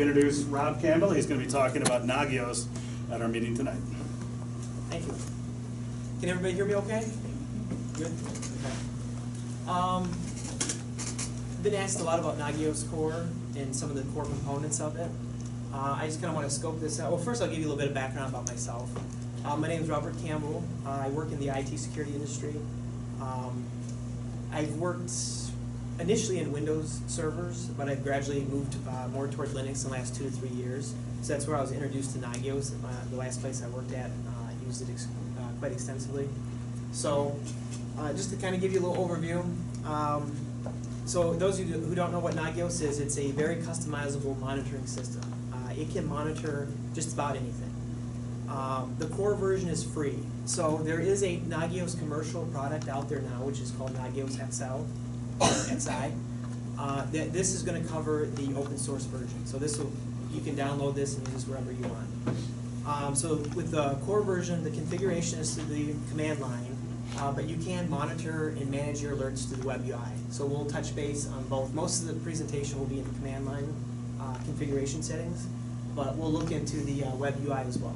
introduce Rob Campbell. He's going to be talking about Nagios at our meeting tonight. Thank you. Can everybody hear me okay? Good? Okay. Been asked a lot about Nagios Core and some of the core components of it. I just kind of want to scope this out. Well, first I'll give you a little bit of background about myself. My name is Robert Campbell. I work in the IT security industry. I've worked initially in Windows servers, but I've gradually moved more toward Linux in the last 2 to 3 years. So that's where I was introduced to Nagios. The last place I worked at used it quite extensively. So just to kind of give you a little overview. So those of you who don't know what Nagios is, it's a very customizable monitoring system. It can monitor just about anything. The core version is free. So there is a Nagios commercial product out there now, which is called Nagios XL, or XI. This is going to cover the open source version. So you can download this and use this wherever you want. So with the core version, the configuration is to the command line, but you can monitor and manage your alerts to the web UI. So we'll touch base on both. Most of the presentation will be in the command line configuration settings, but we'll look into the web UI as well.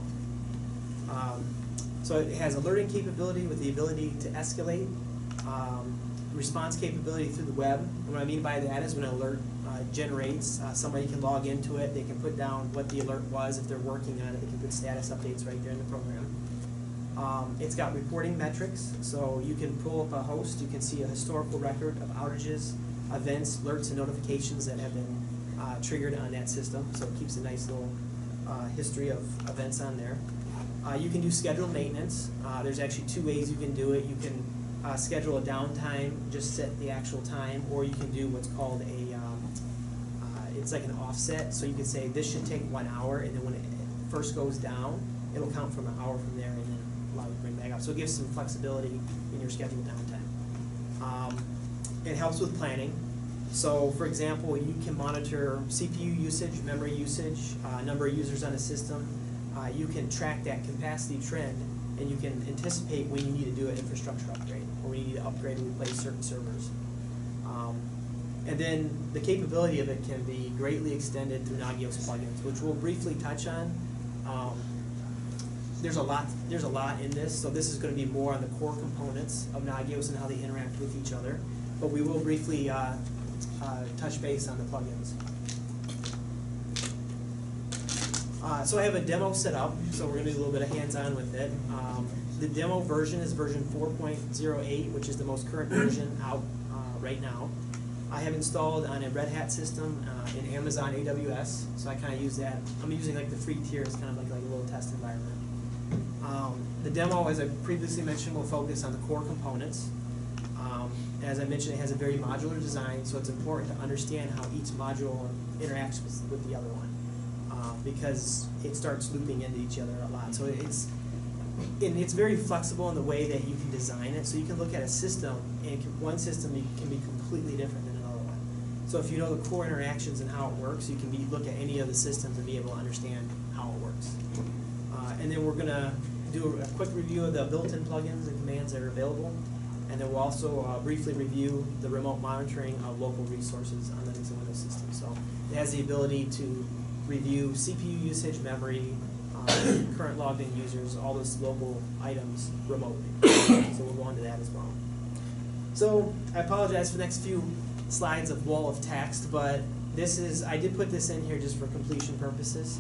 So it has alerting capability with the ability to escalate, response capability through the web. And what I mean by that is when an alert generates, somebody can log into it, they can put down what the alert was if they're working on it, they can put status updates right there in the program. It's got reporting metrics, so you can pull up a host, you can see a historical record of outages, events, alerts, and notifications that have been triggered on that system, so it keeps a nice little history of events on there. You can do scheduled maintenance. There's actually 2 ways you can do it. You can schedule a downtime, just set the actual time, or you can do what's called it's like an offset. So you can say this should take 1 hour, and then when it first goes down, it'll count from an hour from there, and then allow you to bring back up. So it gives some flexibility in your scheduled downtime. It helps with planning. So for example, you can monitor CPU usage, memory usage, number of users on a system. You can track that capacity trend, and you can anticipate when you need to do an infrastructure upgrade, or when you need to upgrade and replace certain servers. And then the capability of it can be greatly extended through Nagios plugins, which we'll briefly touch on. There's a lot in this, so this is going to be more on the core components of Nagios and how they interact with each other. But we will briefly touch base on the plugins. So I have a demo set up, so we're going to do a little bit of hands-on with it. The demo version is version 4.08, which is the most current version out right now. I have installed on a Red Hat system in Amazon AWS, so I kind of use that. I'm using like the free tier as kind of like a little test environment. The demo, as I previously mentioned, will focus on the core components. As I mentioned, it has a very modular design, so it's important to understand how each module interacts with the other one, because it starts looping into each other a lot. So it's very flexible in the way that you can design it. So you can look at a system, and one system can be completely different than another one. So if you know the core interactions and how it works, you can look at any of the systems and be able to understand how it works. And then we're going to do a quick review of the built-in plugins and commands that are available. And then we'll also briefly review the remote monitoring of local resources on Linux and Windows systems. So it has the ability to review CPU usage, memory, current logged in users, all those local items remotely. So we'll go on to that as well. So I apologize for the next few slides of wall of text, but I did put this in here just for completion purposes.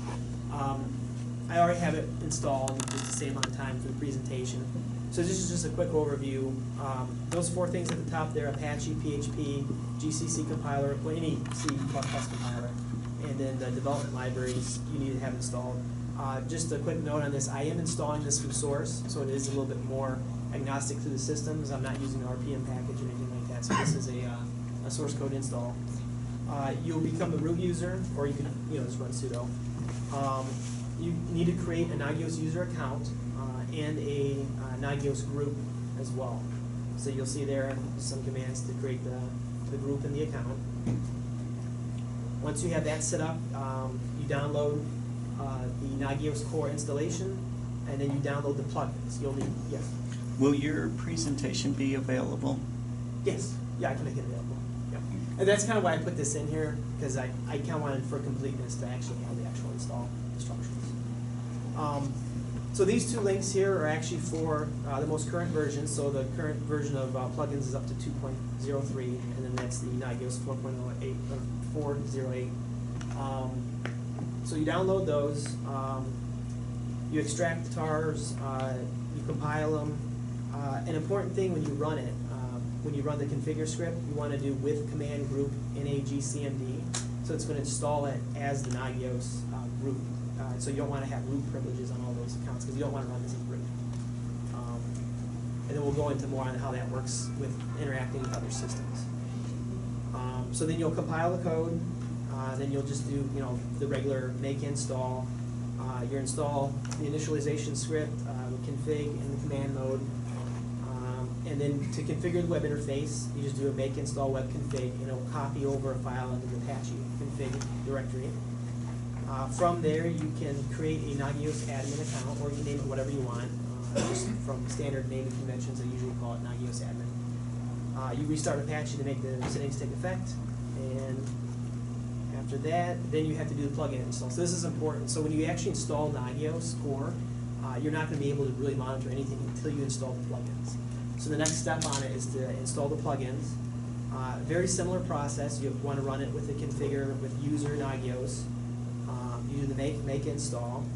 I already have it installed just to save on time for the presentation. So this is just a quick overview. Those 4 things at the top there: Apache, PHP, GCC compiler, well, any C++ compiler, and then the development libraries you need to have installed. Just a quick note on this: I am installing this from source, so it is a little bit more agnostic to the systems. I'm not using an RPM package or anything like that. So this is a source code install. You'll become the root user, or you can just run sudo. You need to create a Nagios user account and a Nagios group as well. So you'll see there some commands to create the group and the account. Once you have that set up, you download the Nagios Core installation, and then you download the plugins. You'll need, yes? Will your presentation be available? Yes. Yeah, I can make it available. Yep. And that's kind of why I put this in here, because I kind of wanted for completeness to actually have the actual install instructions. So these two links here are actually for the most current version. So the current version of plugins is up to 2.03, and then that's the Nagios 4.08 or 4.08. So you download those, you extract the tars, you compile them. An important thing when you run it, when you run the configure script, you want to do with command group NAGCMD. So it's going to install it as the Nagios group. So you don't want to have root privileges on all those accounts because you don't want to run this as root. And then we'll go into more on how that works with interacting with other systems. So then you'll compile the code. Then you'll just do the regular make install. You install the initialization script with config in the command mode. And then to configure the web interface, you just do a make install web config, and it'll copy over a file into the Apache config directory. From there, you can create a Nagios admin account, or you can name it whatever you want. Just from standard naming conventions, I usually call it Nagios admin. You restart Apache to make the settings take effect, and after that, then you have to do the plugin install. So this is important. So when you actually install Nagios Core, you're not going to be able to really monitor anything until you install the plugins. So the next step on it is to install the plugins. Very similar process. You want to run it with the configure with user Nagios. You do the make install.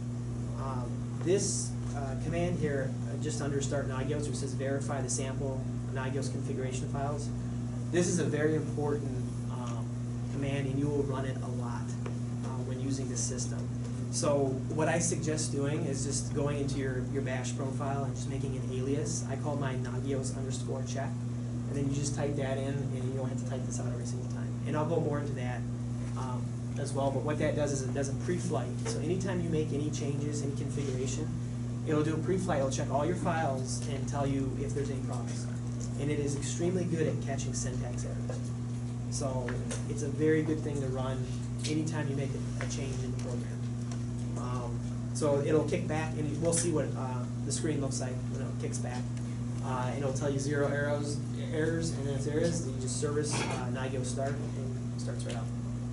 This command here, just under start Nagios, which says verify the sample Nagios configuration files. This is a very important command, and you will run it a lot when using this system. So what I suggest doing is just going into your bash profile and just making an alias. I call mine Nagios_check, and then you just type that in, and you don't have to type this out every single time. And I'll go more into that as well, but what that does is it does a pre-flight. So anytime you make any changes in configuration, it'll do a pre-flight. It'll check all your files and tell you if there's any problems. And it is extremely good at catching syntax errors. So it's a very good thing to run anytime you make a change in the program. So it'll kick back, and we'll see what the screen looks like when it kicks back. And it'll tell you 0 errors, and then if there is, then you just service Nagios start, and it starts right out.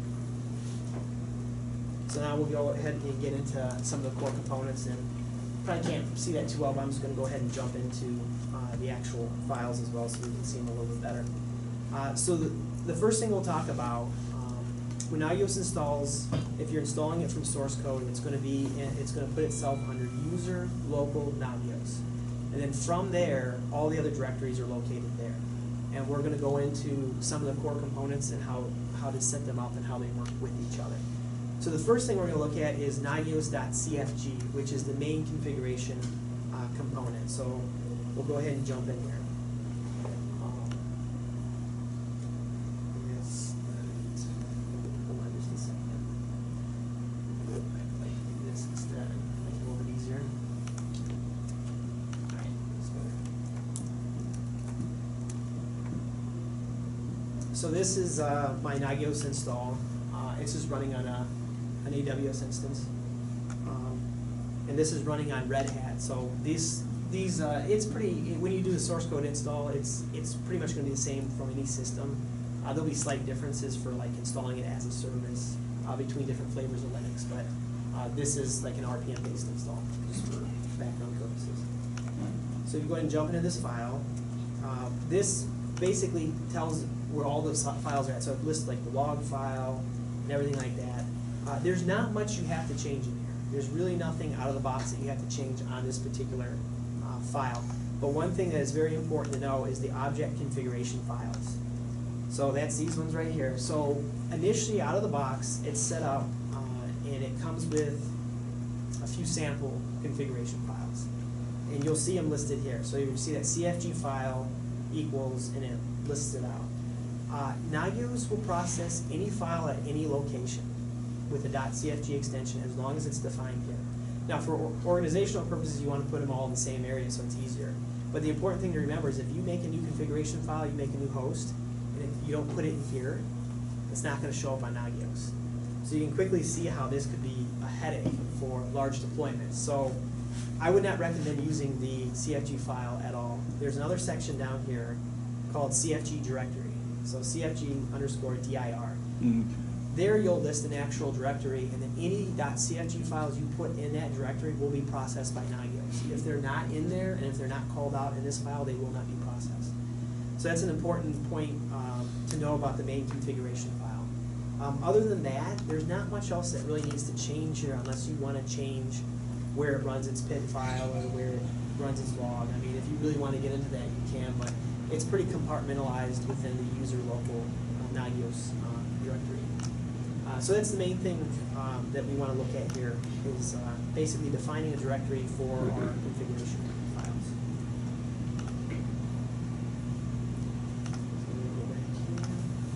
So now we'll go ahead and get into some of the core components, and probably can't see that too well, but I'm just going to go ahead and jump into the actual files as well so we can see them a little bit better. So the first thing we'll talk about, when Nagios installs, if you're installing it from source code, it's going to put itself under user local Nagios, and then from there, all the other directories are located there. And we're going to go into some of the core components and how to set them up and how they work with each other. So the first thing we're going to look at is Nagios.cfg, which is the main configuration component. So we'll go ahead and jump in here. Hold on just a second. I can do this instead, make it a little bit easier. All right, let's go there. So this is my Nagios install. It's just running on an AWS instance, and this is running on Red Hat. So it's pretty. When you do the source code install, it's pretty much going to be the same from any system. There'll be slight differences for like installing it as a service between different flavors of Linux, but this is like an RPM based install just for background purposes. So you go ahead and jump into this file. This basically tells where all those files are at. So it lists like the log file and everything like that. There's not much you have to change in here. There's really nothing out of the box that you have to change on this particular file. But one thing that is very important to know is the object configuration files. So that's these ones right here. So initially out of the box, it's set up and it comes with a few sample configuration files. And you'll see them listed here. So you see that CFG file equals, and it lists it out. Nagios will process any file at any location with a .cfg extension as long as it's defined here. Now for organizational purposes, you want to put them all in the same area so it's easier. But the important thing to remember is if you make a new configuration file, you make a new host, and if you don't put it in here, it's not going to show up on Nagios. So you can quickly see how this could be a headache for large deployments. So I would not recommend using the CFG file at all. There's another section down here called CFG directory. so CFG_dir. Mm. There you'll list an actual directory, and then any .cfg files you put in that directory will be processed by Nagios. If they're not in there, and if they're not called out in this file, they will not be processed. So that's an important point to know about the main configuration file. Other than that, there's not much else that really needs to change here unless you want to change where it runs its PID file or where it runs its log. I mean, if you really want to get into that, you can, but it's pretty compartmentalized within the user local Nagios directory. So that's the main thing that we want to look at here is basically defining a directory for our configuration files. So we'll go back here.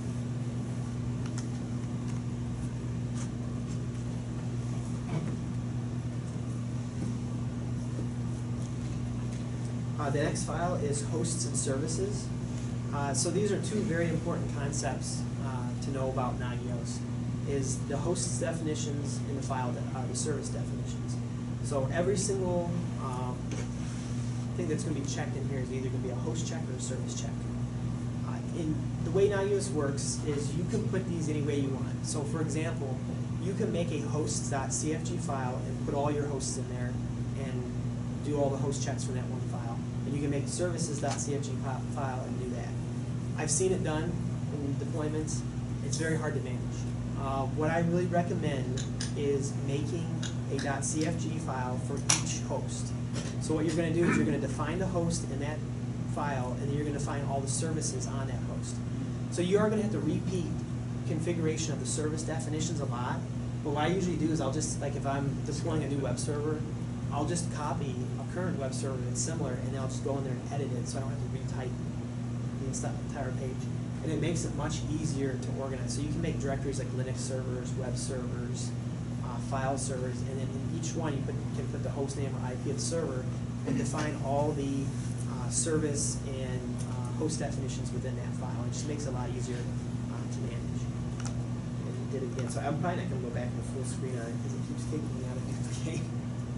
The next file is hosts and services. So these are two very important concepts to know about Nagios. Is the hosts definitions in the file that are the service definitions. So every single thing that's going to be checked in here is either going to be a host check or a service check. In the way Nagios works is you can put these any way you want. So for example, you can make a hosts.cfg file and put all your hosts in there and do all the host checks from that one file. And you can make services.cfg file and do that. I've seen it done in deployments. It's very hard to manage. What I really recommend is making a .cfg file for each host. So what you're going to do is you're going to define the host in that file, and then you're going to define all the services on that host. So you are going to have to repeat configuration of the service definitions a lot. But what I usually do is I'll just, like if I'm deploying a new web server, I'll just copy a current web server that's similar, and then I'll just go in there and edit it so I don't have to retype the entire page. And it makes it much easier to organize. So you can make directories like Linux servers, web servers, file servers, and then in each one you can put the host name or IP of the server and define all the service and host definitions within that file. It just makes it a lot easier to manage. And it did again. So I'm probably not going to go back to full screen on it because it keeps kicking me out of the game.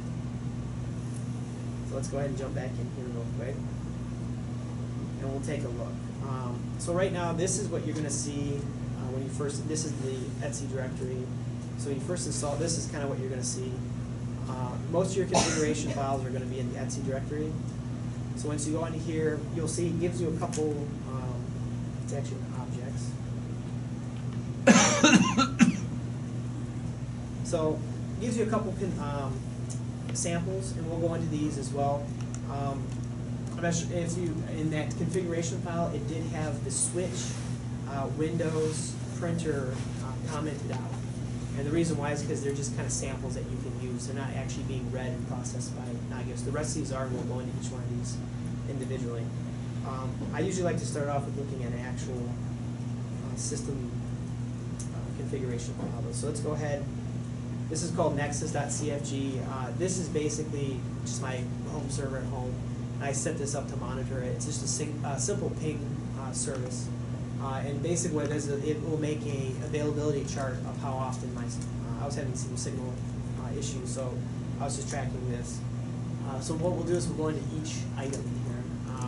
So let's go ahead and jump back in here real quick. And we'll take a look. So right now, this is what you're going to see when you first, this is the Etsy directory. So when you first install, this is kind of what you're going to see. Most of your configuration files are going to be in the Etsy directory. So once you go into here, you'll see it gives you a couple, it's actually objects. So it gives you a couple samples, and we'll go into these as well. I'm not sure if you, in that configuration file, it did have the switch, Windows, printer commented out. And the reason why is because they're just kind of samples that you can use. They're not actually being read and processed by Nagios. The rest of these are, and we'll go into each one of these individually. I usually like to start off with looking at an actual system configuration file. So let's go ahead. This is called Nexus.cfg. This is basically just my home server at home. I set this up to monitor it. It's just a simple ping service. And basically what it does is it will make a availability chart of how often I was having some signal issues, so I was just tracking this. So what we'll do is we'll go into each item here.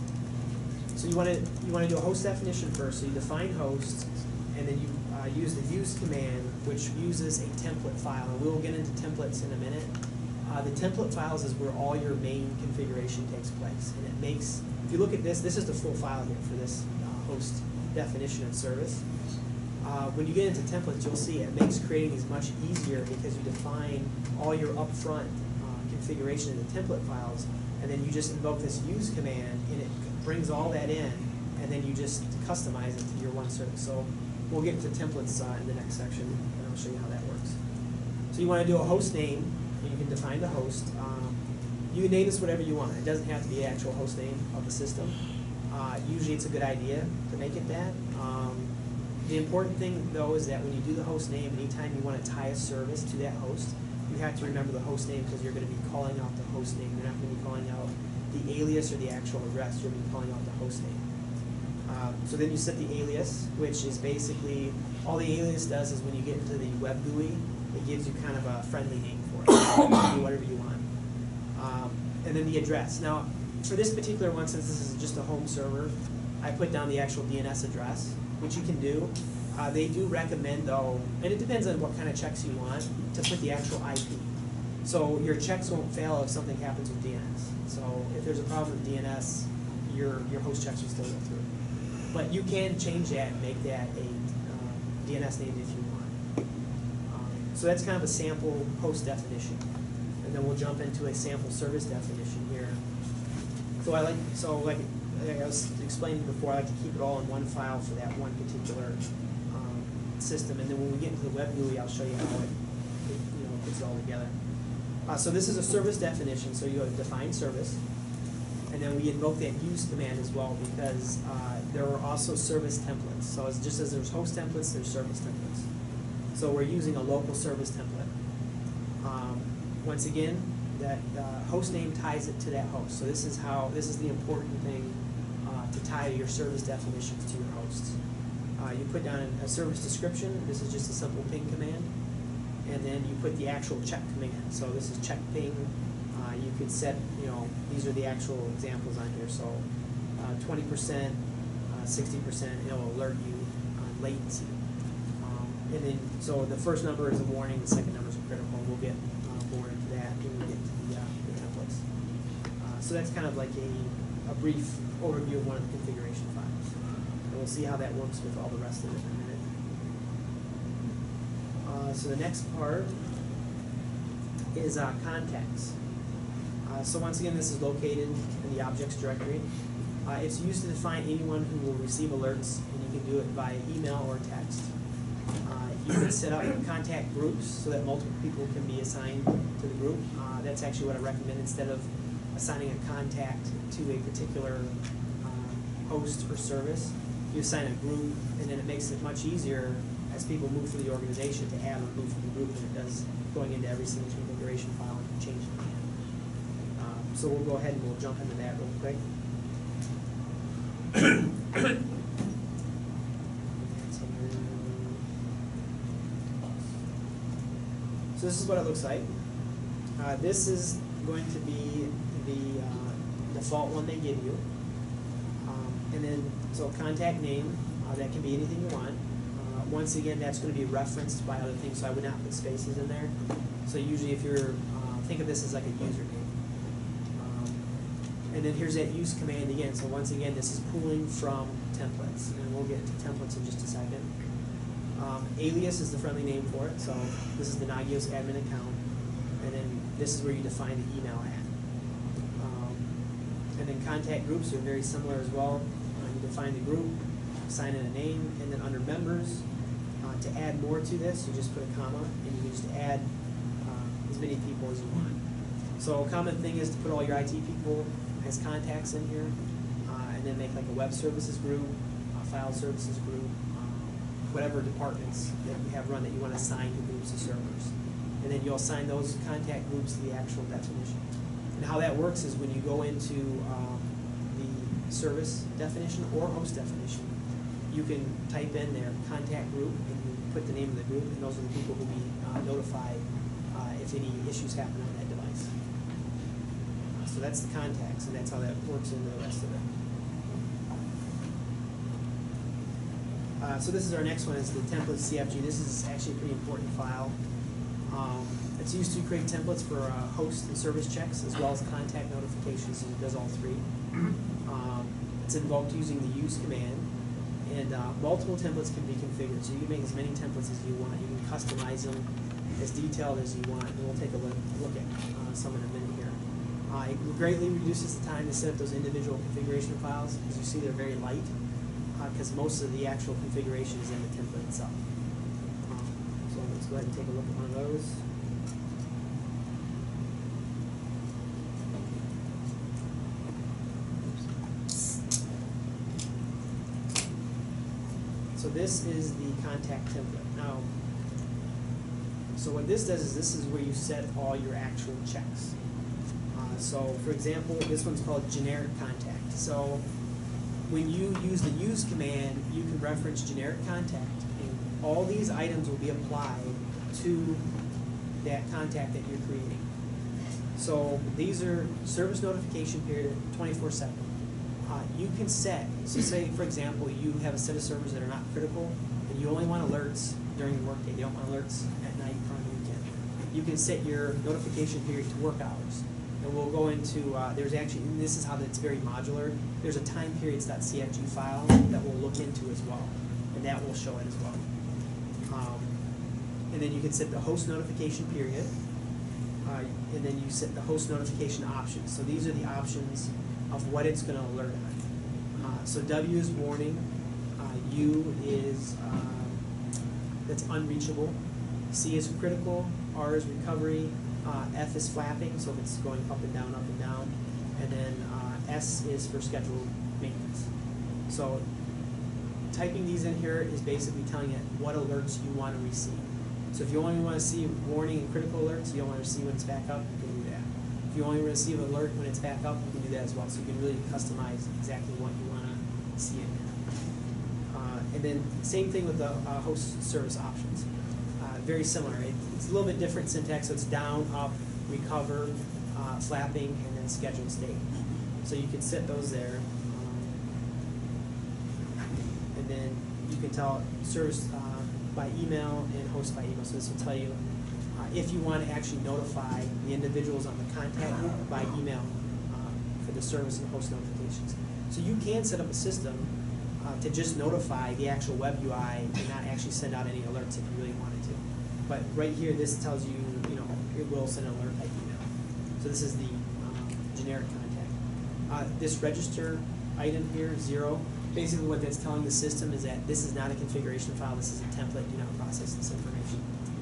So you want to do a host definition first. So you define host, and then you use the use command, which uses a template file. And we'll get into templates in a minute. The template files is where all your main configuration takes place. And it makes, if you look at this, this is the full file here for this host definition and service. When you get into templates, you'll see it makes creating these much easier because you define all your upfront configuration in the template files, and then you just invoke this use command, and it brings all that in, and then you just customize it to your one service. So we'll get into templates in the next section, and I'll show you how that works. So you want to do a host name. You can define the host. You can name this whatever you want. It doesn't have to be the actual host name of the system. Usually it's a good idea to make it that. The important thing, though, is that when you do the host name, anytime you want to tie a service to that host, you have to remember the host name because you're going to be calling out the host name. You're not going to be calling out the alias or the actual address. You're going to be calling out the host name. So then you set the alias, which is basically, all the alias does is when you get into the web GUI, it gives you kind of a friendly name for it. You can do whatever you want. And then the address. Now, for this particular one, since this is just a home server, I put down the actual DNS address, which you can do. They do recommend though, and it depends on what kind of checks you want, to put the actual IP. So your checks won't fail if something happens with DNS. So if there's a problem with DNS, your host checks will still go through. But you can change that and make that a DNS name if you want. So that's kind of a sample host definition. And then we'll jump into a sample service definition here. So like I was explaining before, I like to keep it all in one file for that one particular system. And then when we get into the web GUI, I'll show you how it puts it all together. So this is a service definition, so you have a defined service. And then we invoke that use command as well, because there are also service templates. So it's just as there's host templates, there's service templates. So we're using a local service template. Once again, that host name ties it to that host. So this is the important thing to tie your service definitions to your hosts. You put down a service description. This is just a simple ping command. And then you put the actual check command. So this is check ping. You could set, these are the actual examples on here. So 20%, 60%, it'll alert you on latency. And then, so the first number is a warning, the second number is a critical. We'll get more into that when we get to the templates. So that's kind of like a brief overview of one of the configuration files. And we'll see how that works with all the rest of it in a minute. So the next part is contacts. So once again, this is located in the objects directory. It's used to define anyone who will receive alerts, and you can do it via email or text. You can set up contact groups so that multiple people can be assigned to the group. That's actually what I recommend. Instead of assigning a contact to a particular host or service, you assign a group, and then it makes it much easier as people move through the organization to add or remove from the group than it does going into every single configuration file and change it again. So we'll go ahead and we'll jump into that real quick. So this is what it looks like. This is going to be the default one they give you. And then, so contact name, that can be anything you want. Once again, that's going to be referenced by other things, so I would not put spaces in there. So usually if you're, think of this as like a username. And then here's that use command again. So once again, this is pulling from templates. And we'll get into templates in just a second. Alias is the friendly name for it. So this is the Nagios admin account. And then this is where you define the email at. And then contact groups are very similar as well. You define the group, assign in a name, and then under members, to add more to this, you just put a comma, and you can just add as many people as you want. So a common thing is to put all your IT people as contacts in here, and then make like a web services group, a file services group, whatever departments that you have run that you want to assign to groups of servers. And then you'll assign those contact groups to the actual definition. And how that works is when you go into the service definition or host definition, you can type in their contact group and you put the name of the group, and those are the people who will be notified if any issues happen on that device. So that's the contacts, and that's how that works into the rest of it. So this is our next one, is the template CFG. This is actually a pretty important file. It's used to create templates for host and service checks, as well as contact notifications, and it does all three. It's invoked using the use command, and multiple templates can be configured. So you can make as many templates as you want. You can customize them as detailed as you want, and we'll take a look at some in a minute here. It greatly reduces the time to set up those individual configuration files. As you see, they're very light, because most of the actual configuration is in the template itself. So let's go ahead and take a look at one of those. So this is the contact template. Now, so what this does is this is where you set all your actual checks. So for example, this one's called generic contact. So when you use the use command, you can reference generic contact, and all these items will be applied to that contact that you're creating. So these are service notification period 24/7. you can set, so say for example you have a set of servers that are not critical and you only want alerts during the workday, you don't want alerts at night or on the weekend. You can set your notification period to work hours. And we'll go into, there's actually, and this is how it's very modular, there's a time periods.cfg file that we'll look into as well, and that will show it as well. And then you can set the host notification period, and then you set the host notification options. So these are the options of what it's going to alert on. So W is warning, U is that's unreachable, C is critical, R is recovery, F is flapping, so if it's going up and down, and then S is for scheduled maintenance. So typing these in here is basically telling it what alerts you want to receive. So if you only want to see warning and critical alerts, you don't want to see when it's back up, you can do that. If you only receive an alert when it's back up, you can do that as well. So you can really customize exactly what you want to see in there. And then same thing with the host service options. Very similar. It's a little bit different syntax, so it's down, up, recover, flapping, and then scheduled state. So you can set those there. And then you can tell service by email and host by email. So this will tell you if you want to actually notify the individuals on the contact group by email for the service and host notifications. So you can set up a system to just notify the actual web UI and not actually send out any alerts if you really wanted to. But right here, this tells you, it will send an alert by email. So this is the generic contact. This register item here, 0, basically what that's telling the system is that this is not a configuration file, this is a template, do not process this information.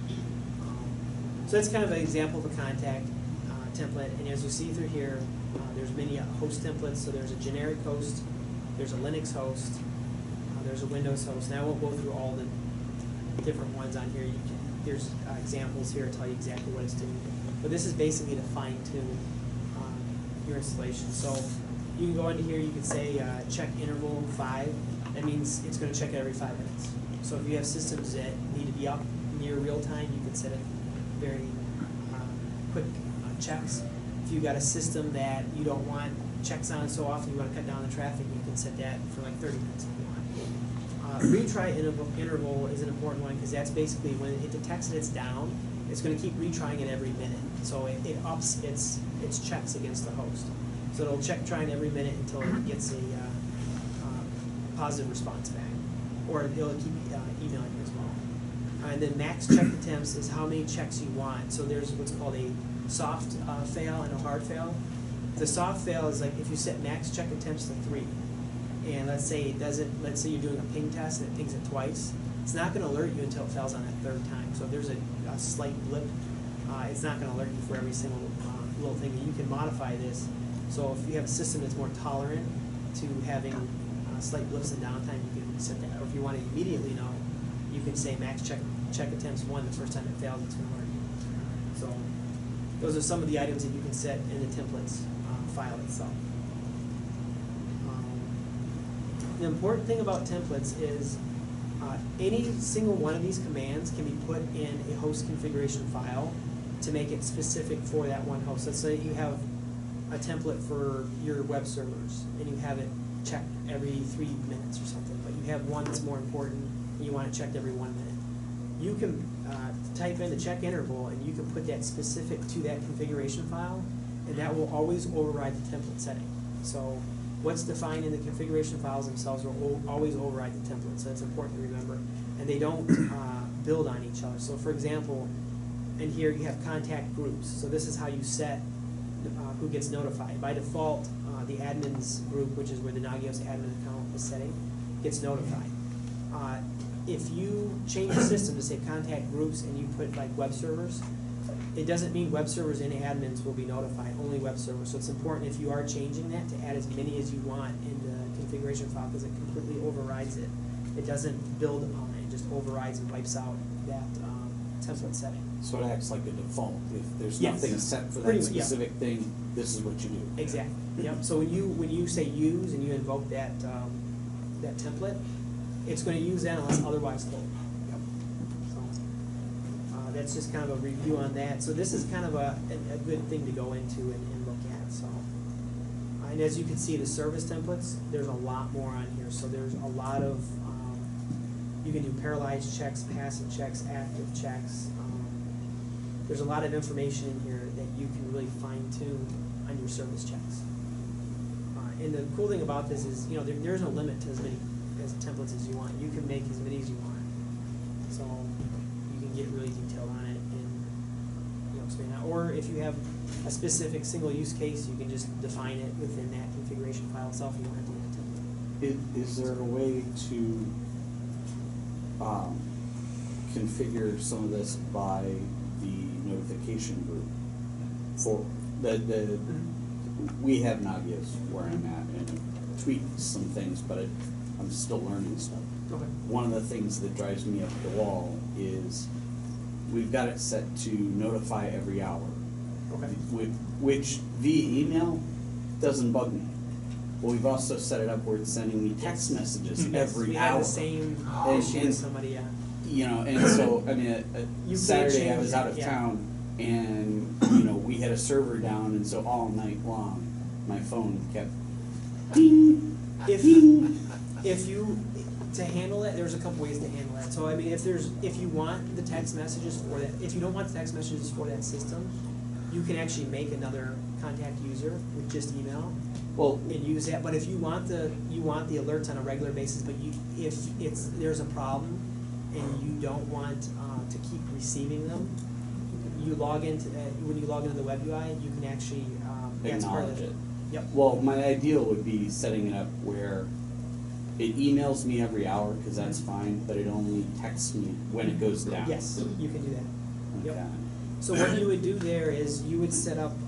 So that's kind of an example of a contact template, and as you see through here, there's many host templates. So there's a generic host, there's a Linux host, there's a Windows host, and I won't go through all the different ones on here. There's examples here to tell you exactly what it's doing. But this is basically to fine-tune your installation. So you can go into here, you can say check interval 5. That means it's going to check it every 5 minutes. So if you have systems that need to be up near real time, you can set it very quick checks. If you've got a system that you don't want checks on so often, you want to cut down the traffic, you can set that for like 30 minutes if you want. Retry interval is an important one because that's basically when it detects that it's down, it's going to keep retrying it every minute. So it ups its checks against the host. So it'll check trying every minute until it gets a positive response back. Or it'll keep emailing you as well. And then max check attempts is how many checks you want. So there's what's called a soft fail and a hard fail. The soft fail is like if you set max check attempts to 3. And let's say it doesn't, let's say you're doing a ping test and it pings it twice, it's not going to alert you until it fails on that 3rd time. So if there's a slight blip, it's not going to alert you for every single little thing. And you can modify this. So if you have a system that's more tolerant to having slight blips and downtime, you can set that. Or if you want to immediately know, you can say max check attempts 1, the first time it fails, it's going to alert you. So those are some of the items that you can set in the templates file itself. The important thing about templates is any single one of these commands can be put in a host configuration file to make it specific for that one host. Let's say you have a template for your web servers and you have it checked every 3 minutes or something, but you have one that's more important and you want it checked every 1 minute. You can type in the check interval and you can put that specific to that configuration file, and that will always override the template setting. So what's defined in the configuration files themselves will always override the template, so that's important to remember. And they don't build on each other. So for example, in here you have contact groups. So this is how you set who gets notified. By default, the admin's group, which is where the Nagios admin account is setting, gets notified. If you change the system to say contact groups and you put like web servers, it doesn't mean web servers and admins will be notified, only web servers. So it's important if you are changing that to add as many as you want in the configuration file because it completely overrides it. It doesn't build upon it, it just overrides and wipes out that template setting. So it acts like a default. If there's Yes. nothing set for Pretty that much, yeah. specific thing, this is what you do. Exactly. Yep. So when you say use and you invoke that that template, it's going to use that unless otherwise told. Yep. So that's just kind of a review on that. So this is kind of a good thing to go into and look at. So And as you can see, the service templates, there's a lot more on here. So there's a lot of, you can do paralyzed checks, passive checks, active checks. There's a lot of information in here that you can really fine tune on your service checks. And the cool thing about this is, there's no limit to as many as templates as you want. You can make as many as you want. So you can get really detailed on it and expand out. Or if you have a specific single use case, you can just define it within that configuration file itself. You don't have to get a template. Is there a way to configure some of this by the notification group? For we have Nagios where I'm at, and it tweaks some things, but I'm still learning stuff. Okay. One of the things that drives me up the wall is we've got it set to notify every hour. Okay. Which via email doesn't bug me. Well, we've also set it up where it's sending me text messages every we hour. have the same issue with somebody, yeah. And so, I mean, You Saturday can't I was change out it, of yeah. town, and, we had a server down, and so all night long, my phone kept ding, ding. If you, to handle it, there's a couple ways to handle that. So, I mean, if you want the text messages for that, if you don't want the text messages for that system, you can actually make another contact user with just email. Well, And use that, but if you want the alerts on a regular basis, but if there's a problem and you don't want to keep receiving them, you log into when you log into the web UI, you can actually that's part of acknowledge it. Yep. Well, my ideal would be setting it up where it emails me every hour, because that's fine, but it only texts me when it goes down. Yes, you can do that. Yep. Okay. So what you would do there is you would set up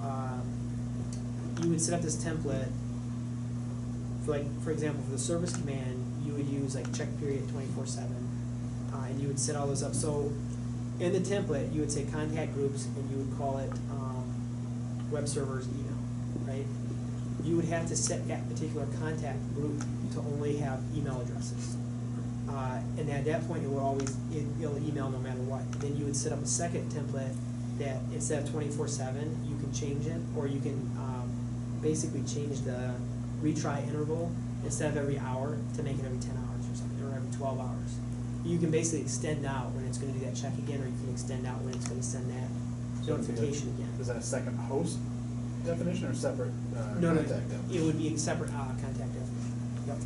this template for example, for the service command, you would use like check period 24/7, and you would set all those up. So in the template, you would say contact groups, and you would call it web servers email, right? You would have to set that particular contact group to only have email addresses. And at that point, it'll email no matter what. Then you would set up a second template that instead of 24/7, you can change it, or you can basically change the retry interval instead of every hour to make it every 10 hours or something, or every 12 hours. You can basically extend out when it's going to do that check again, or you can extend out when it's going to send that notification again. Is that a second host definition or separate No, contact definition? it would be a separate contact definition. Yep.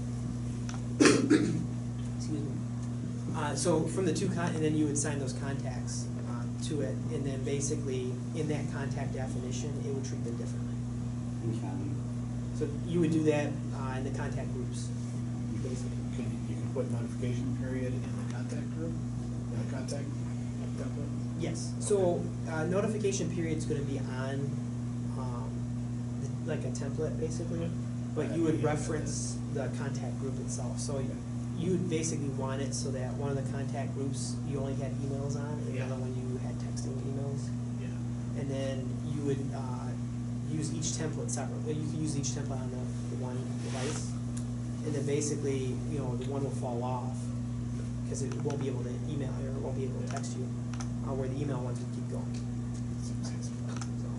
Excuse me. So from the and then you would sign those contacts to it, and then basically in that contact definition, it would treat them differently. Okay. So you would do that in the contact groups, basically. You can put notification period in the contact group, in the contact template? Yes. So notification period is going to be on like a template, basically, but you would reference the contact group itself. So you would basically want it so that one of the contact groups you only had emails on, and the other one you had texting emails. Yeah. And then you would use each template separately. You can use each template on the one device, and then basically, the one will fall off because it won't be able to email you, or it won't be able to text you, where the email ones would keep going. So,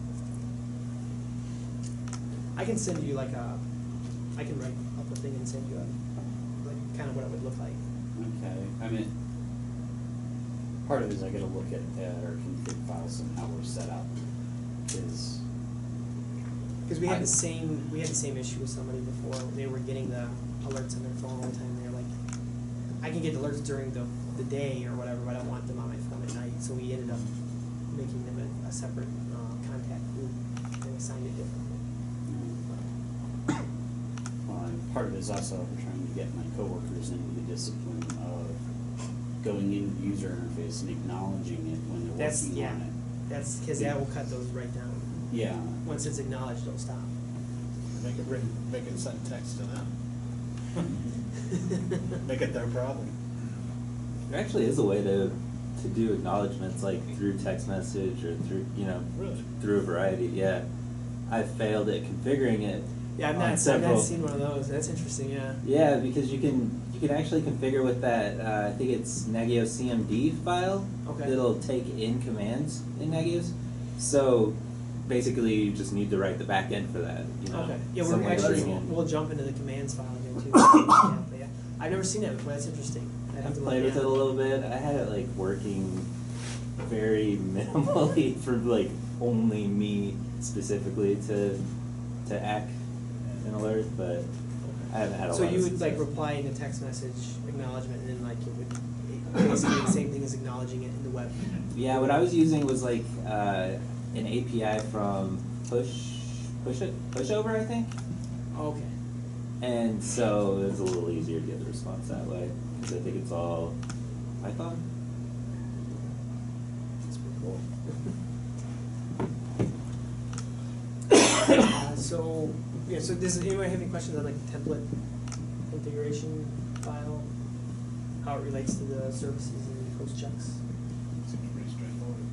I can send you I can write up a thing and send you kind of what it would look like. Okay. I mean, part of it is I got to look at our config files and how we're set up, because we had the same issue with somebody before. They were getting the alerts on their phone all the time. They're like, I can get alerts during the day or whatever, but I want them on my phone at night. So we ended up making them a separate contact group and assigned it differently. part of it is also we're trying to get my coworkers into the discipline of going into the user interface and acknowledging it when they're working on it. That's because that will cut those right down. Yeah. Once it's acknowledged, it'll stop. Make it written, make it send text to them. Make it their problem. There actually is a way to do acknowledgments, like through text message or through, Really? through a variety. Yeah, I failed at configuring it. Yeah, I've not seen one of those. That's interesting. Yeah. Yeah, because you can actually configure with that. I think it's Nagios CMD file. Okay. It'll take in commands in Nagios. So basically you just need to write the back end for that, you know. Okay. Yeah, some we're way of actually, bringing in- we'll jump into the commands file here too. Yeah, but yeah. I've never seen that before, that's interesting. I'd have I've to look played with at it a little bit. I had it like working very minimally for like only me specifically to act an alert, but I haven't had a lot So of you would success. like reply in a text message acknowledgement and then like it would basically the same thing as acknowledging it in the web. Yeah, what I was using was like an API from Pushover, I think. Okay. And so it was a little easier to get the response that way, because I think it's all Python. That's pretty cool. So, yeah, so does anyone have any questions on like the template configuration file? How it relates to the services and host checks? Seems pretty straightforward.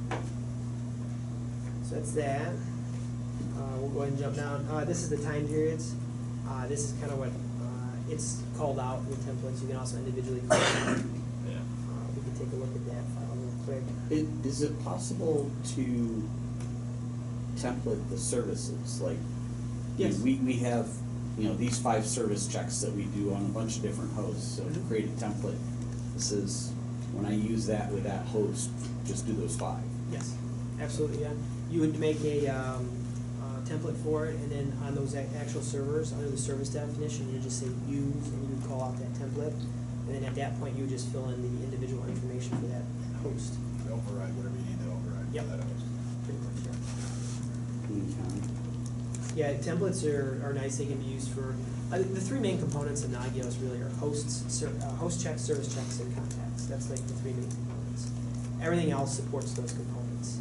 So that's that. We'll go ahead and jump down. This is the time periods. This is kind of what it's called out in the templates. You can also individually call it out. Yeah. We can take a look at that file real quick. Is it possible to template the services? Like, Yes. we have, these 5 service checks that we do on a bunch of different hosts. So to Mhm. create a template, this is, when I use that with that host, just do those 5. Yes, absolutely, yeah. You would make a template for it, and then on those actual servers, under the service definition, you just say use, and you would call out that template. And then at that point, you would just fill in the individual information for that host. Override whatever you need to override Yep. for that host. Pretty much, yeah. Okay. Yeah, templates are nice. They can be used for the 3 main components of Nagios really are hosts, host checks, service checks, and contacts. That's like the 3 main components. Everything else supports those components.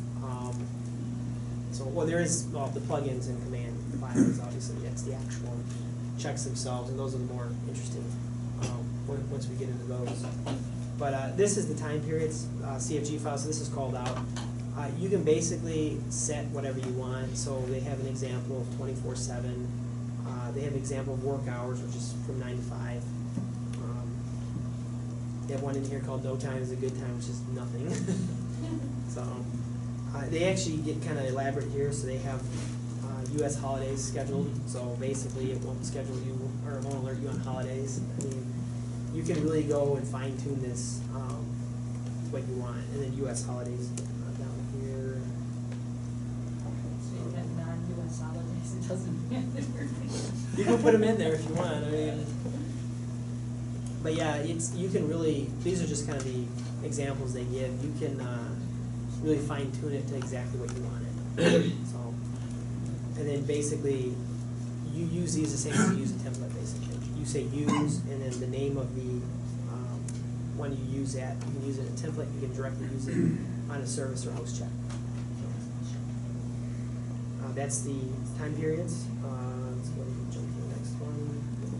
There is the plugins and command files. Obviously, that's the actual checks themselves, and those are the more interesting once we get into those. But this is the time periods CFG file. So this is called out. You can basically set whatever you want. So they have an example of 24/7. They have an example of work hours, which is from 9 to 5. They have one in here called no time is a good time, which is nothing. So they actually get kind of elaborate here. So they have U.S. holidays scheduled. So basically, it won't schedule you or it won't alert you on holidays. I mean, you can really go and fine tune this what you want, and then U.S. holidays. Here. So you have non-US holidays, it doesn't matter. You can put them in there if you want. I mean, but yeah, you can really. These are just kind of the examples they give. You can really fine tune it to exactly what you want it. So, and then basically, you use these the same as you use a template. Basically, you say use, and then the name of the one you use at. You can use it in a template. You can directly use it on a service or host check. That's the time periods. Let's go ahead and jump to the next one.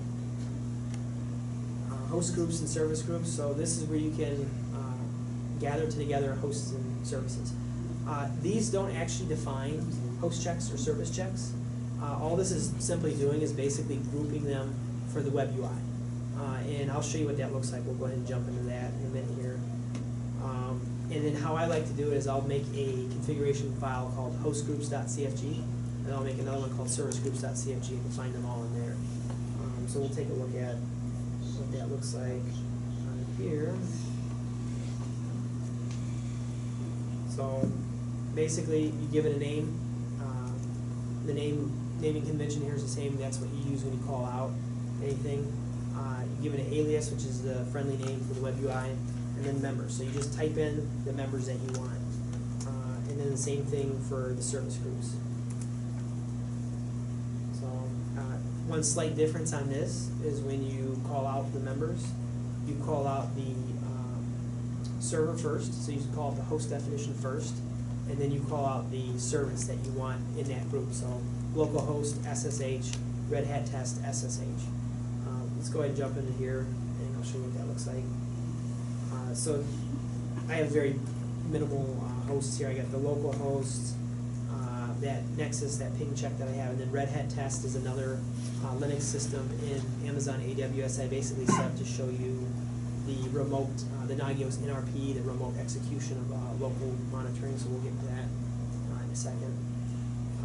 Host groups and service groups. So this is where you can gather together hosts and services. These don't actually define host checks or service checks. All this is simply doing is basically grouping them for the web UI. And I'll show you what that looks like. We'll go ahead and jump into that in a minute here. And then how I like to do it is I'll make a configuration file called hostgroups.cfg, and I'll make another one called servicegroups.cfg, and we'll find them all in there. So we'll take a look at what that looks like on here. So basically, you give it a name. The naming convention here is the same. That's what you use when you call out anything. You give it an alias, which is the friendly name for the web UI, and then members. So you just type in the members that you want. And then the same thing for the service groups. So one slight difference on this is when you call out the members, you call out the server first. So you call out the host definition first, and then you call out the service that you want in that group. So localhost SSH, Red Hat test SSH. Let's go ahead and jump into here, and I'll show you what that looks like. So I have very minimal hosts here. I got the local host, that Nexus, that ping check that I have, and then Red Hat test is another Linux system in Amazon AWS. I basically set up to show you the remote, the Nagios NRP, the remote execution of local monitoring. So we'll get to that in a second.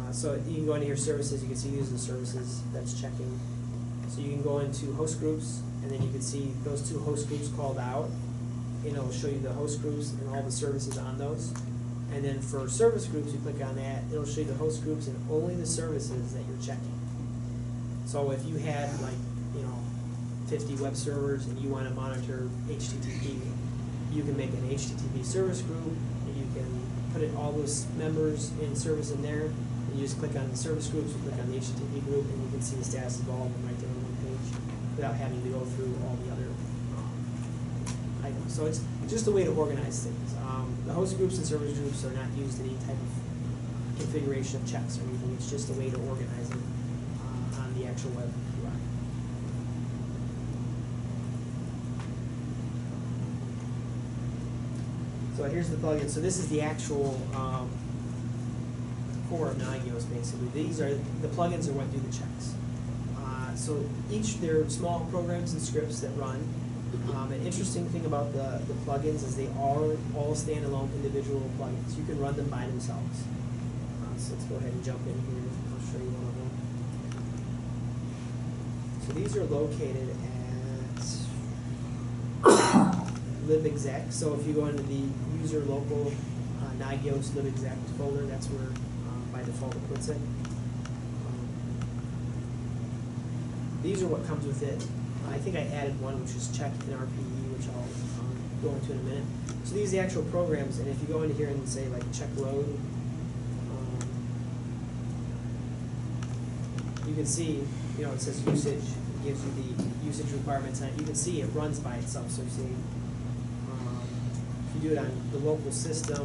So you can go into your services, you can see these are the services that's checking. So you can go into host groups, and then you can see those two host groups called out. And it'll show you the host groups and all the services on those. And then for service groups, you click on that, it'll show you the host groups and only the services that you're checking. So if you had 50 web servers and you want to monitor HTTP, you can make an HTTP service group, and you can put all those members and service in there, and you just click on the service groups, you click on the HTTP group, and you can see the status of all of them right there on one page without having to go through all the other items. So it's just a way to organize things. The host groups and service groups are not used in any type of configuration of checks or anything. It's just a way to organize it on the actual web UI. So here's the plugin. So this is the actual core of Nagios, basically. These are the plugins are what do the checks. So they're small programs and scripts that run. An interesting thing about the plugins is they are all standalone individual plugins. You can run them by themselves. So let's go ahead and jump in here. I'll show you one of them. So these are located at libexec. So if you go into the user local Nagios libexec folder, that's where by default it puts it. These are what comes with it. I think I added one which is check in RPE, which I'll go into in a minute. So these are the actual programs, and if you go into here and say like check load, you can see, it says usage. It gives you the usage requirements, and you can see it runs by itself. So you see, if you do it on the local system,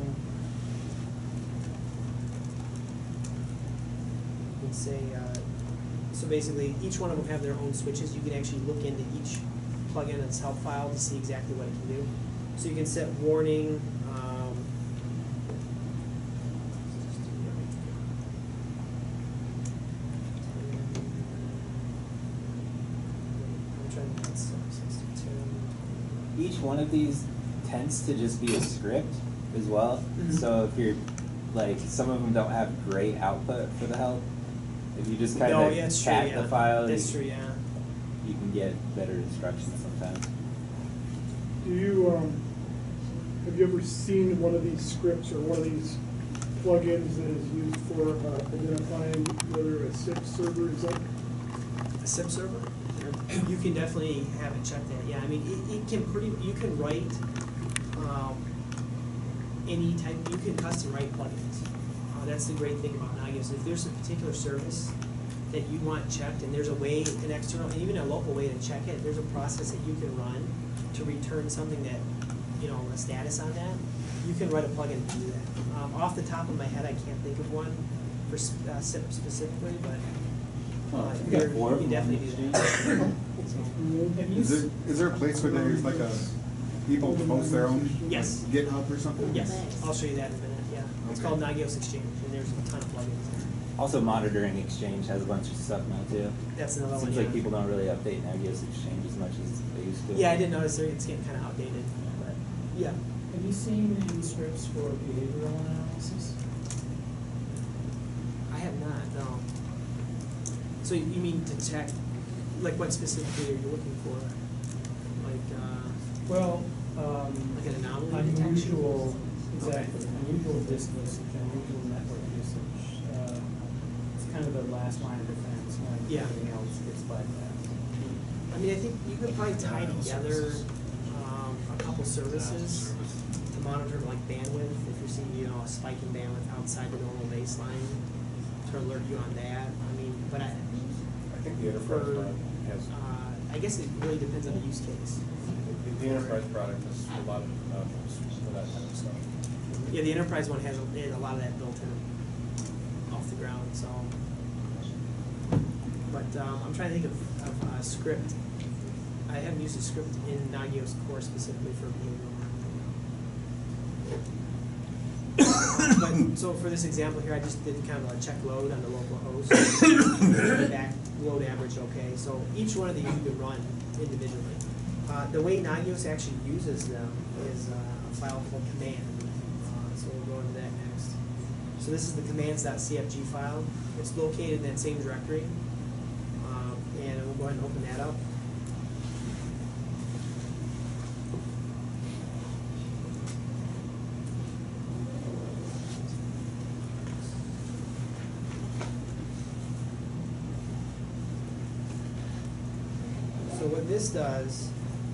you can say. So basically, each one of them have their own switches. You can actually look into each plugin and its help file to see exactly what it can do. So you can set warning. Each one of these tends to just be a script as well. Mm-hmm. So if you're some of them don't have great output for the help. If you just kind of cat the file, That's true, yeah. You can get better instructions sometimes. Do you have you ever seen one of these scripts or one of these plugins that is used for identifying whether a SIP server is up? A SIP server? You can definitely have it check that. Yeah, I mean, it can you can write any type. You can custom write plugins. That's the great thing about Nagios. If there's a particular service that you want checked, and there's a way, an external, and even a local way to check it, there's a process that you can run to return something that, a status on that, you can write a plugin to do that. Off the top of my head, I can't think of one for SIP specifically, but you can definitely do that. Is there a place where there's people post their own Yes. GitHub or something? Yes, I'll show you that in a minute. Yeah, it's called Nagios Exchange, and there's a ton of plugins there. Also, Monitoring Exchange has a bunch of stuff now too. That's another one. Seems like people don't really update Nagios Exchange as much as they used to. Yeah, I did notice it's getting kind of outdated, but yeah. Have you seen any scripts for behavioral analysis? I have not, no. So you mean to check, what specifically are you looking for? Well, like an anomaly detection? unusual, exactly, unusual distance, unusual network usage. It's kind of the last line of defense when everything else gets bypassed. I mean, I think you could probably tie together a couple services to monitor bandwidth. If you're seeing a spike in bandwidth outside the normal baseline, to alert you on that. I mean, but I think the enterprise product has. I guess it really depends on the use case. The enterprise product has a lot of modules for that kind of stuff. Yeah, the enterprise one has a lot of that built in off the ground. So, but I'm trying to think of a script. I haven't used a script in Nagios Core specifically for behavioral. But so for this example here, I just did kind of a check load on the local host. Back load average, okay. So each one of these you can run individually. The way Nagios actually uses them is a file called command. So we'll go into that next. So this is the commands.cfg file. It's located in that same directory. And we'll go ahead and open that up. So what this does,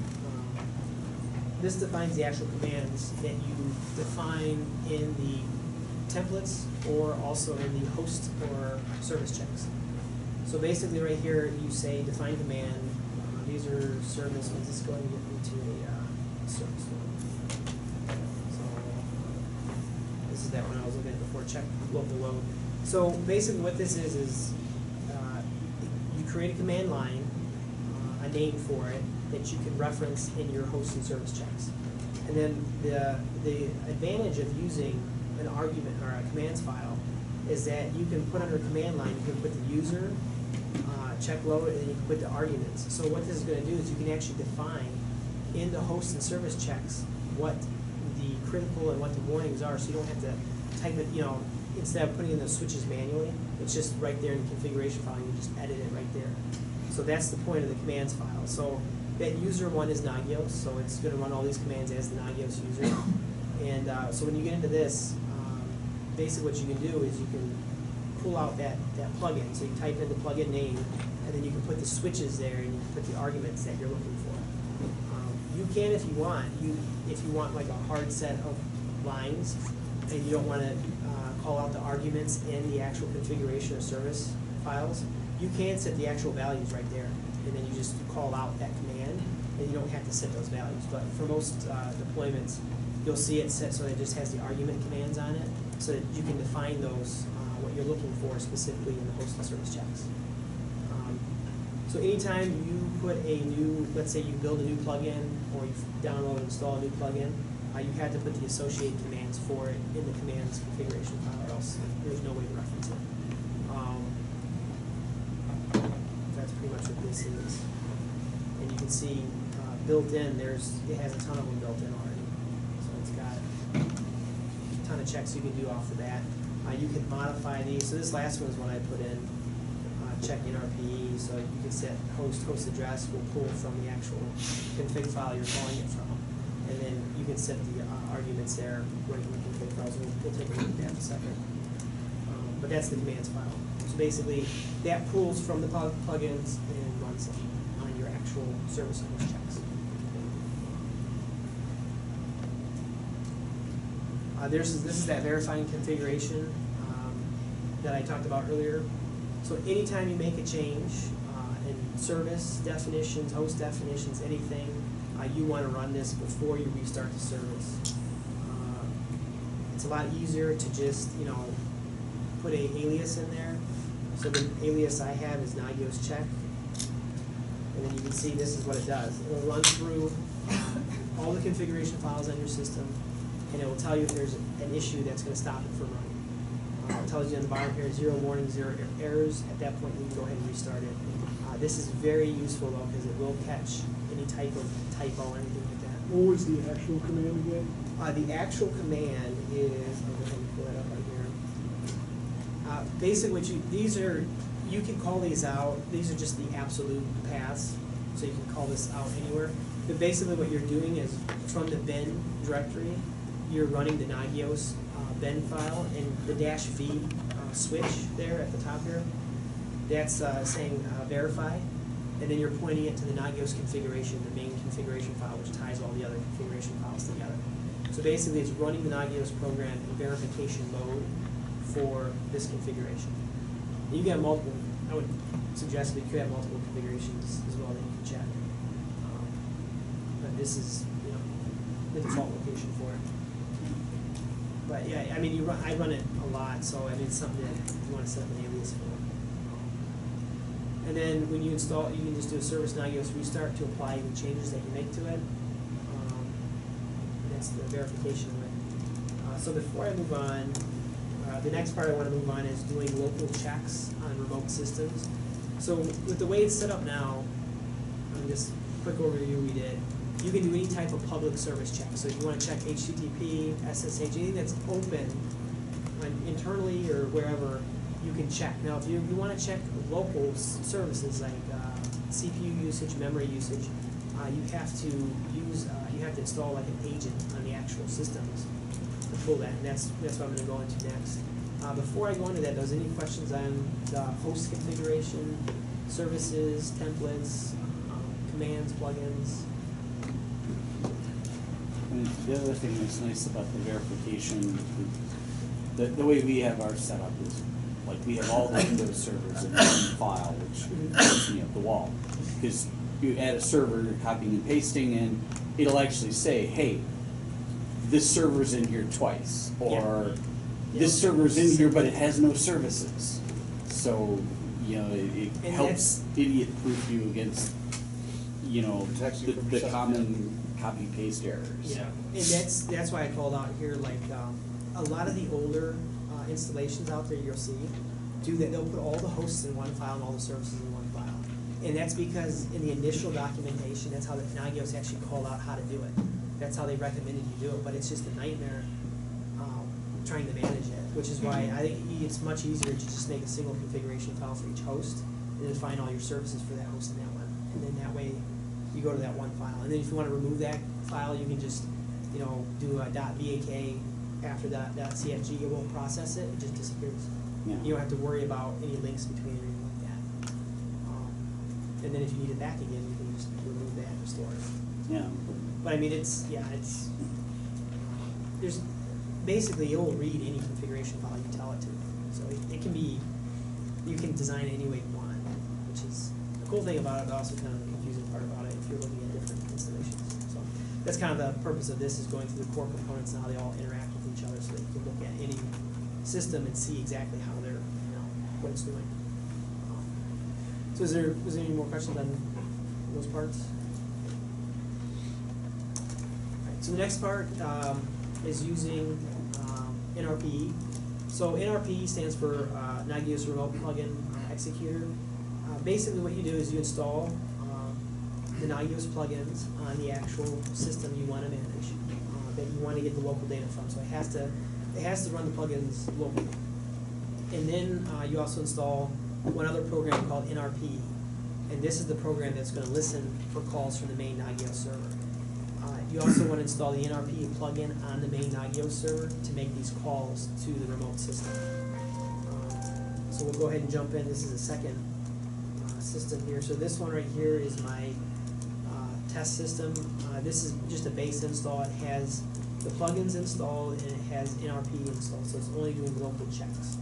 this defines the actual commands that you define in the templates or also in the host or service checks. So basically right here you say define command, these are service, let's just go ahead and get into a service one. So this is that one I was looking at before, check local load. So basically what this is you create a command line, a name for it that you can reference in your host and service checks. And then the advantage of using an argument or a commands file is that you can put under a command line, you can put the user, check load, and then you can put the arguments. So what this is going to do is you can actually define in the host and service checks what the critical and what the warnings are, so you don't have to type it, instead of putting in those switches manually, it's just right there in the configuration file, you just edit it right there. So that's the point of the commands file. So that user one is Nagios, so it's going to run all these commands as the Nagios user. And so when you get into this, basically what you can do is you can pull out that plugin. So you type in the plugin name, and then you can put the switches there, and you can put the arguments that you're looking for. You can, if you want, if you want like a hard set of lines, and you don't want to call out the arguments in the actual configuration or service files, you can set the actual values right there, and then you just call out that command, and you don't have to set those values. But for most deployments, you'll see it set so that it just has the argument commands on it, so that you can define those, what you're looking for specifically in the host and service checks. So anytime you put a new, let's say you build a new plugin, or you download and install a new plugin, you have to put the associated commands for it in the commands configuration file, or else there's no way to reference it. That's pretty much what this is. And you can see built in, it has a ton of them built in already. So it's got a ton of checks you can do off the bat. You can modify these. So this last one is one I put in, check NRPE, so you can set host address will pull from the actual config file you're calling it from. And then you can set the arguments there right in the config files. We'll take a look at that in a second. But that's the commands file. So basically, that pulls from the plugins and runs them on your actual service and host checks. This is that verifying configuration that I talked about earlier. So anytime you make a change in service definitions, host definitions, anything, you want to run this before you restart the service. It's a lot easier to just, put a alias in there. So the alias I have is Nagios check. And then you can see this is what it does. It will run through all the configuration files on your system, and it will tell you if there's an issue that's going to stop it from running. It tells you on the bottom here, 0 warnings, 0 errors. At that point, you can go ahead and restart it. This is very useful, though, because it will catch any type of typo or anything like that. What was the actual command again? The actual command is, I'll go ahead and pull that up right here. Basically, you can call these out. These are just the absolute paths, so you can call this out anywhere. But basically what you're doing is, from the bin directory, you're running the Nagios bin file, and the -v switch there at the top here, that's saying verify, and then you're pointing it to the Nagios configuration, the main configuration file, which ties all the other configuration files together. So basically it's running the Nagios program in verification mode for this configuration. You can have multiple, I would suggest that you could have multiple configurations as well that you can check. But this is, the default location for it. But yeah, I mean, I run it a lot, so I mean, it's something that you want to set up an alias for. And then when you install, you can just do a service Nagios restart to apply the changes that you make to it. That's the verification of it. So before I move on, the next part I want to move on is doing local checks on remote systems. So with the way it's set up now, just quick overview we did, you can do any type of public service check. So if you want to check HTTP, SSH, anything that's open internally or wherever, you can check. Now, if you want to check local services like CPU usage, memory usage, you have to install like an agent on the actual systems to pull that, and that's what I'm going to go into next. Before I go into that, there's any questions on the host configuration, services, templates, commands, plugins? And the other thing that's nice about the verification, the way we have ours set up is, like, we have all the Windows servers in one file, which puts me up the wall. Because you add a server, you're copying and pasting, and it'll actually say, hey, this server's in here twice, or this server's in here, but it has no services. So, you know, it helps idiot-proof you against, you know, Protects you from the shutting common copy-paste errors. Yeah, and that's why I called out here, like, a lot of the older installations out there you'll see do that. They'll put all the hosts in one file and all the services in one file. And that's because in the initial documentation, that's how the Nagios actually called out how to do it. That's how they recommended you do it, but it's just a nightmare trying to manage it, which is why I think it's much easier to just make a single configuration file for each host and then find all your services for that host and that one. And then that way you go to that one file. And then if you want to remove that file, you can just, you know, do a .vak after that .cfg. It won't process it; it just disappears. Yeah. You don't have to worry about any links between it or anything like that. And then if you need it back again, you can just remove that and restore it. Yeah. But I mean, there's basically it'll read any configuration file you tell it to. So it can be, you can design it any way you want, which is the cool thing about it, but also kind of the confusing part about it if you're looking at different installations. So that's kind of the purpose of this, is going through the core components and how they all interact with each other, so that you can look at any system and see exactly how they're, you know, what it's doing. So was there any more questions on those parts? So the next part is using NRPE. So NRPE stands for Nagios Remote Plugin Executor. Basically what you do is you install the Nagios plugins on the actual system you want to manage, that you want to get the local data from. So it has to run the plugins locally. And then you also install one other program called NRPE. And this is the program that's going to listen for calls from the main Nagios server. You also want to install the NRPE plugin on the main Nagios server to make these calls to the remote system. So we'll go ahead and jump in. This is the second system here. So this one right here is my test system. This is just a base install. It has the plugins installed and it has NRPE installed, so it's only doing local checks.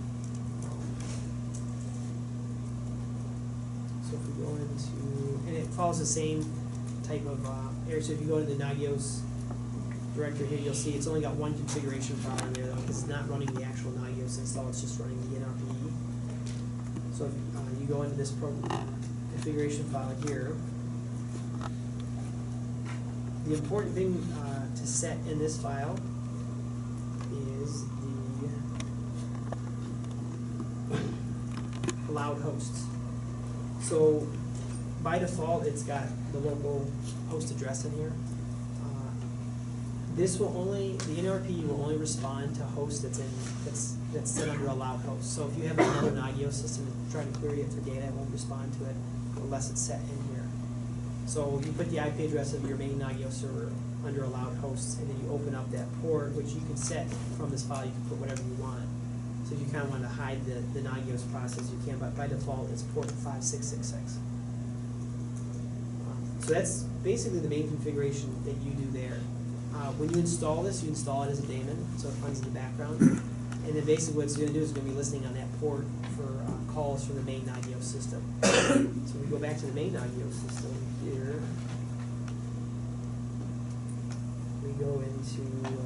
So if we go into, and it follows the same type of area. So if you go to the Nagios directory here, you'll see it's only got one configuration file in there, though, because it's not running the actual Nagios install, it's just running the NRPE. So if you go into this configuration file here, the important thing to set in this file is the allowed hosts. So by default, it's got the local host address in here. The NRPE will only respond to hosts that's set under allowed hosts. So if you have another Nagios system and trying to query it for data, it won't respond to it unless it's set in here. So you put the IP address of your main Nagios server under allowed hosts, and then you open up that port, which you can set from this file. You can put whatever you want. So if you kind of want to hide the Nagios process, you can, but by default, it's port 5666. So that's basically the main configuration that you do there. When you install this, you install it as a daemon, so it runs in the background. And then basically what it's going to do is going to be listening on that port for calls from the main Nagios system. So we go back to the main Nagios system here. We go into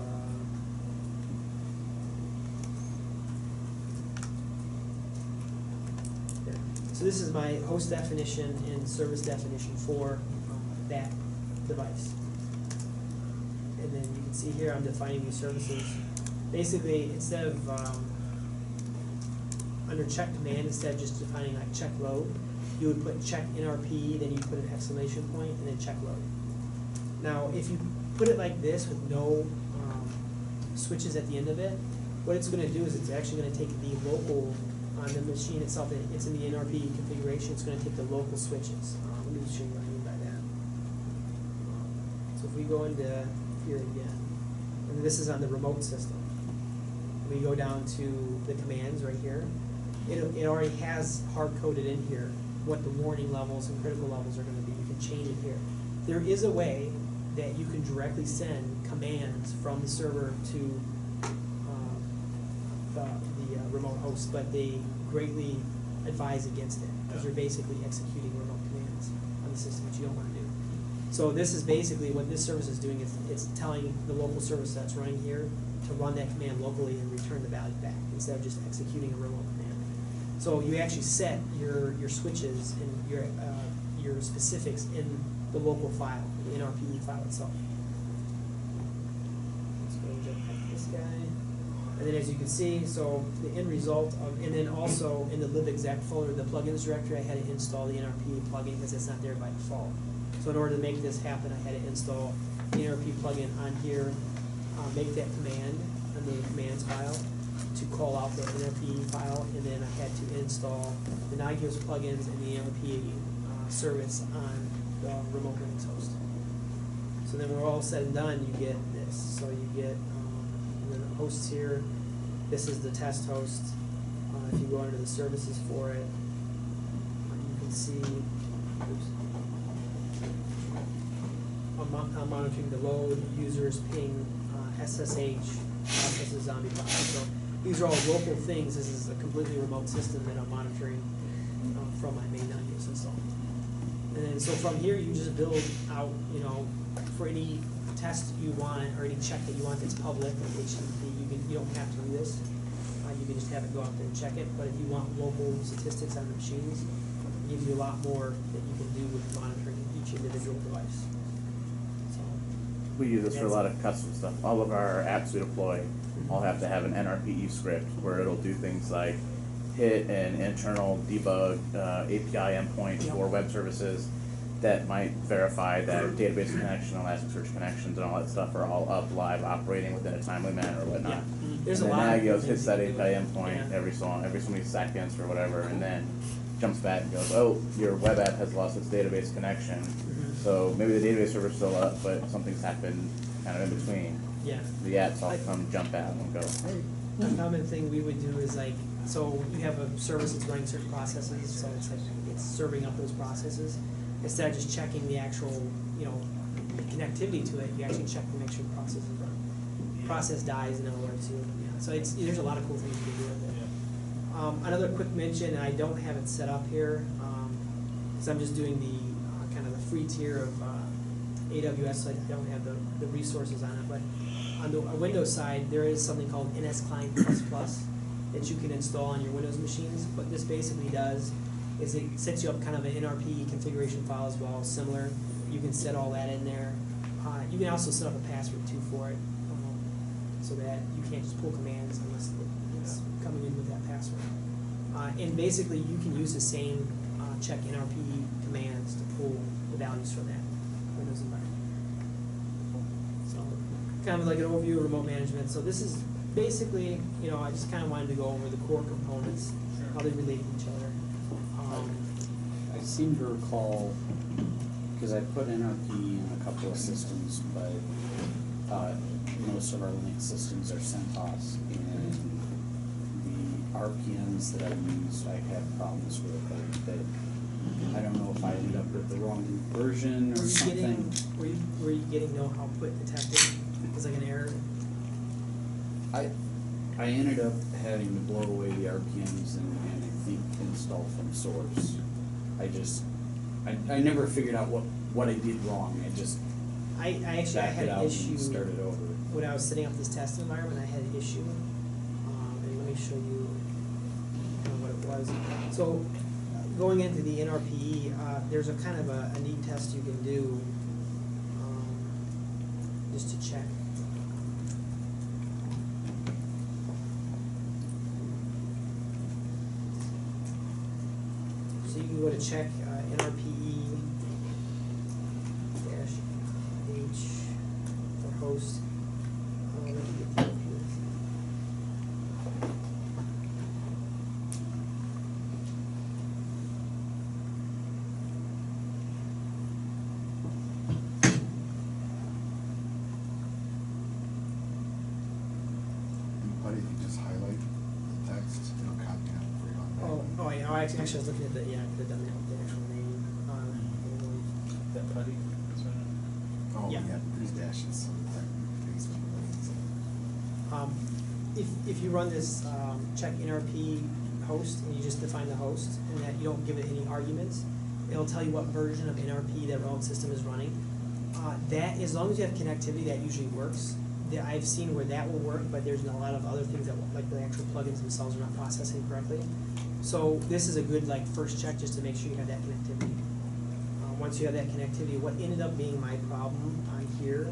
there. So this is my host definition and service definition for that device. And then you can see here I'm defining these services. Basically, instead of under check command, instead of just defining like check load, you would put check NRPE, then you put an exclamation point, and then check load. Now, if you put it like this with no switches at the end of it, what it's gonna do is it's actually gonna take the local, on the machine itself, it's in the NRP configuration, it's gonna take the local switches. Let me show you what I mean by that. So if we go into here again, and this is on the remote system. We go down to the commands right here. It already has hard-coded in here what the warning levels and critical levels are gonna be. You can change it here. There is a way that you can directly send commands from the server to the remote host, but they greatly advise against it, because you're basically executing remote commands on the system, which you don't want to do. So this is basically what this service is doing, is it's telling the local service that's running here to run that command locally and return the value back, instead of just executing a remote command. So you actually set your switches and your specifics in the local file, the NRPE file itself. Let's go and jump back to this guy. And then as you can see, so the end result of, and then also in the libexec folder, the plugins directory, I had to install the NRP plugin because it's not there by default. So in order to make this happen, I had to install the NRP plugin on here, make that command on the commands file to call out the NRP file, and then I had to install the Nagios plugins and the NRP service on the remote Linux host. So then when we're all said and done, you get this. So you get the hosts here. This is the test host. If you go under the services for it, you can see, oops, I'm monitoring the load, users, ping, SSH, processes, zombie process. So these are all local things. This is a completely remote system that I'm monitoring from my main Nagios install. And then so from here, you just build out, for any test you want or any check that you want that's public, which you don't have to do this. You can just have it go out there and check it. But if you want local statistics on the machines, it gives you a lot more that you can do with monitoring each individual device. So we use this for a lot of custom stuff. All of our apps we deploy all have to have an NRPE script where it'll do things like hit an internal debug API endpoint for web services that might verify that database connection, Elasticsearch connections, and all that stuff are all up, live, operating within a timely manner or whatnot. Yeah. There's and a then lot of Nagios things hits that you can API do. endpoint Yeah. every so many seconds or whatever, and then jumps back and goes, oh, your web app has lost its database connection. So maybe the database server's still up, but something's happened kind of in between. Yeah. The apps all come jump out and go, hey. A common thing we would do is so you have a service that's running certain processes, so it's serving up those processes. Instead of just checking the actual, connectivity to it, you actually check to make sure the process is running. Process dies and it alerts you. Yeah. So there's a lot of cool things you can do with it. Another quick mention, and I don't have it set up here, because I'm just doing the kind of the free tier of AWS, so I don't have the resources on it. But on the Windows side, there is something called NS Client Plus that you can install on your Windows machines. What this basically does is it sets you up kind of an NRP configuration file as well, similar. You can set all that in there. You can also set up a password too for it, so that you can't just pull commands unless it's coming in with that password. And basically, you can use the same check NRP commands to pull the values from that Windows environment. So, kind of like an overview of remote management. So this is basically, I just kind of wanted to go over the core components, how they relate to each other. I seem to recall, because I put NRP in a couple of systems, but most of our Linux systems are CentOS, and the RPMs that I use, I have problems with. That I don't know if I ended up with the wrong version or something. Were you getting no output detected? Is like an error? I ended up having to blow away the RPMs and I think install from source. I never figured out what I did wrong. I actually backed had it an out issue and started over. when I was setting up this test environment. I had an issue, and let me show you what it was. So, going into the NRPE, there's a kind of a neat test you can do just to check. So you can go to check NRPE -H for host. Let me get the IP. Oh, actually, I was looking at the, yeah, I could have done that with the actual name. That putty, that's right. Oh, Yeah. yeah, three dashes. If you run this check NRP host and you just define the host and that you don't give it any arguments, it'll tell you what version of NRP that relevant system is running. That, as long as you have connectivity, that usually works. I've seen where that will work, but there's a lot of other things that, like the actual plugins themselves, are not processing correctly. So this is a good first check just to make sure you have that connectivity. Once you have that connectivity, what ended up being my problem on here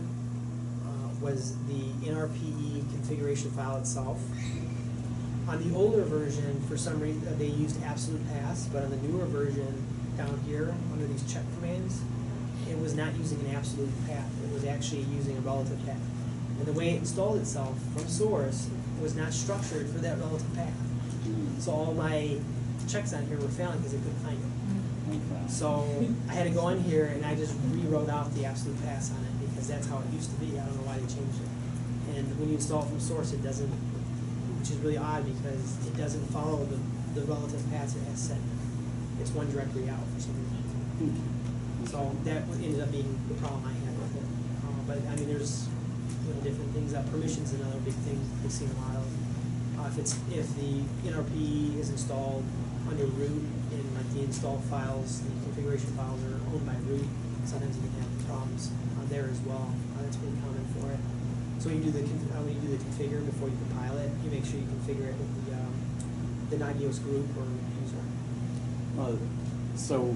was the NRPE configuration file itself. On the older version, for some reason, they used absolute pass, but on the newer version down here, under these check commands, it was not using an absolute path. It was actually using a relative path. And the way it installed itself from source was not structured for that relative path. So all my checks on here were failing because I couldn't find it. Okay. So I had to go in here and I just rewrote out the absolute pass on it because that's how it used to be. I don't know why they changed it. And when you install it from source, it doesn't, which is really odd because it doesn't follow the relative paths it has set. It's one directory out for some reason. So that ended up being the problem I had with it. But I mean, there's different things. Permissions is another big thing we've seen a lot of. If the NRP is installed under root and like the install files, the configuration files are owned by root, sometimes you can have problems there as well. That's pretty common for it. So when you do the configure before you compile it, you make sure you configure it with the Nagios group or user. Well, so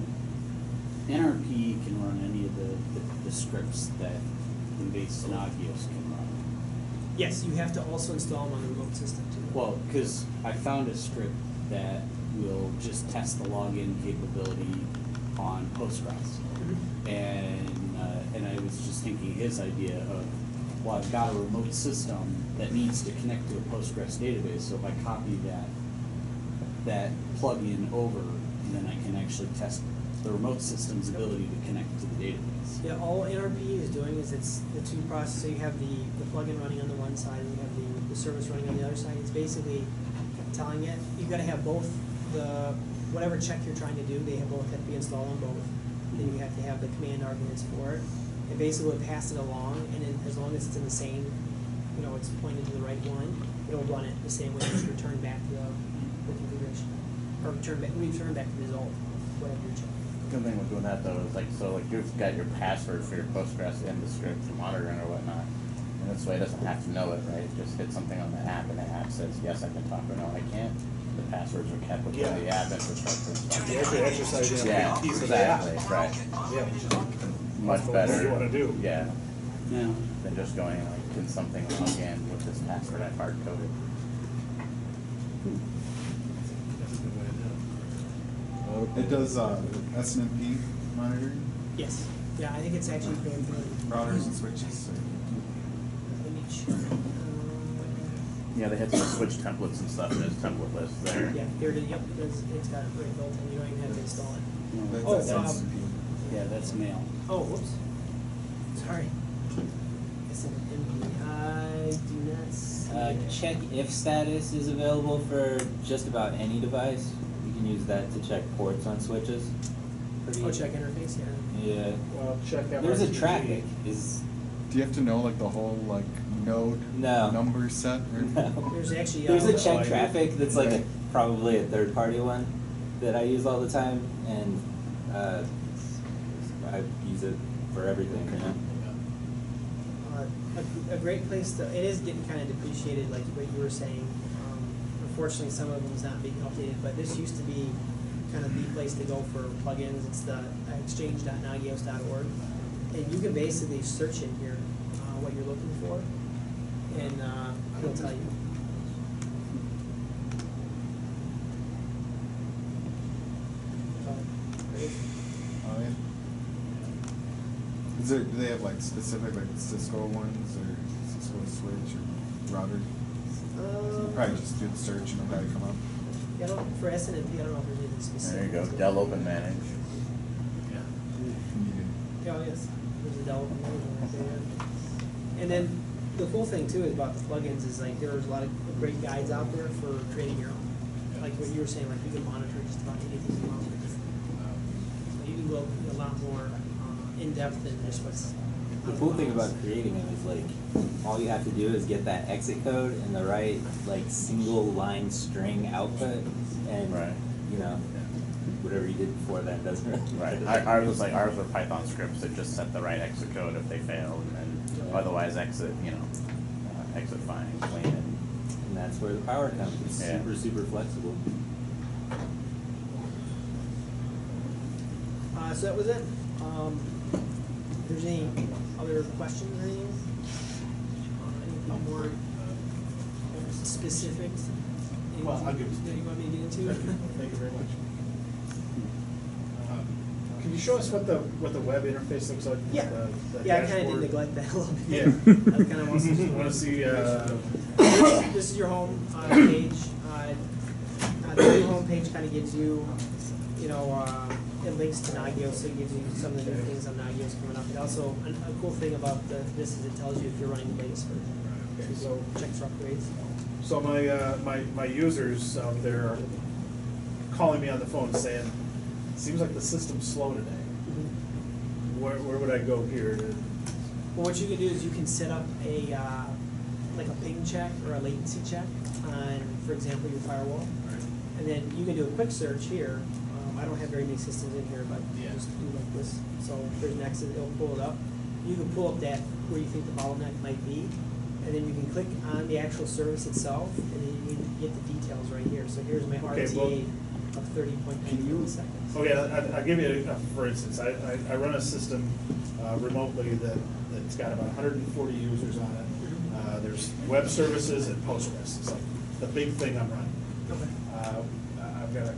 NRP can run any of the scripts that the base Nagios can run. Yes, you have to also install them on the remote system too. Well, because I found a script that will just test the login capability on Postgres. Mm-hmm. And I was just thinking his idea of, well, I've got a remote system that needs to connect to a Postgres database, so if I copy that plugin over, then I can actually test the remote system's ability to connect to the database. Yeah, all NRP is doing is it's the two processes. So you have the plugin running on the one side and you have the service running on the other side. It's basically telling it, you've got to have both whatever check you're trying to do, they have both have to be installed on both. Then you have to have the command arguments for it. And basically we'll pass it along, and then as long as it's in the same, it's pointed to the right one, it'll run it the same way, just return back to the configuration. Or return back the result of whatever you're checking. Good thing with doing that though is so you've got your password for your Postgres in the script for monitoring or whatnot. And this way it doesn't have to know it, right? Just hit something on the app and the app says, yes, I can talk, or no, I can't. The passwords are kept within the app infrastructure. You actually exercise Yeah, exactly, right. Yeah, which is Much better. what you want to do. Yeah, Yeah. than just going can something log in with this password I've hard coded. That's a good way to do it. It does SNMP monitoring, Yes. Yeah, I think it's actually going through. routers and switches. Let me check. Yeah, they had some switch templates and stuff in this template list there. Yeah, here it is. Yep, it's got it pre-built and you don't even have to install it. No, Oh, that's yeah, that's mail. Oh, whoops. Sorry. I do not see it. Check if status is available for just about any device. You can use that to check ports on switches. Pretty Oh, check interface, yeah. Yeah. Well, check that. There's a traffic. Is Do you have to know the whole node No. number set? Or? no. There's actually There's a Oh, check I traffic that's probably a third party one that I use all the time, and I use it for everything. You know? a great place to, it is getting kind of depreciated, like what you were saying. Unfortunately, some of them's not being updated, but this used to be kind of the place to go for plugins. It's the exchange.nagios.org, and you can basically search in here what you're looking for, and it'll tell you. Great. Oh, yeah. Do they have specific Cisco ones or Cisco switch or router? You probably just do the search and it'll probably come up. Yeah, for SNMP, I don't know if there's anything specific. There you go, Dell Open Manage. Yeah, oh, yes, there's a Dell right there. And then the cool thing too about the plugins is there's a lot of great guides out there for creating your own. Like what you were saying, like you can monitor just about anything you want. So you can go a lot more in depth than just what's. The cool thing about creating them is like, all you have to do is get that exit code and the right like single line string output, and Right. you know, whatever you did before that doesn't really Right. Ours was like, ours were Python scripts that just set the right exit code if they failed, and otherwise exit, exit fine, clean, and that's where the power comes. It's Yeah. super flexible. So that was it. If there's any other questions or anything? Anything more specifics? Well, I'll give it to that you want me to get into? Thank you very much. Can you show us what the web interface looks like? Yeah, The yeah, I kind of dashboard? did neglect that a little bit. Yeah. I kind of want to Want to see, This is your home page. The new home page kind of gives you, it links to Nagios, so it gives you some of the new things on Nagios coming up. It also, a cool thing about this is it tells you if you're running the latest version. Okay, So checks for upgrades. so my users out there are calling me on the phone saying, seems like the system's slow today. Where would I go here? Well, what you can do is you can set up a like a ping check or a latency check on, for example, your firewall, and then you can do a quick search here. I don't have very many systems in here, but just do like this. So if there's an exit, it'll pull it up. You can pull up that where you think the bottleneck might be, and then you can click on the actual service itself, and then you can get the details right here. So here's my RTA of 30.9 milliseconds. Okay, I'll give you for instance, I run a system remotely that's got about 140 users on it. There's web services and Postgres. It's like the big thing I'm running. Okay. I've got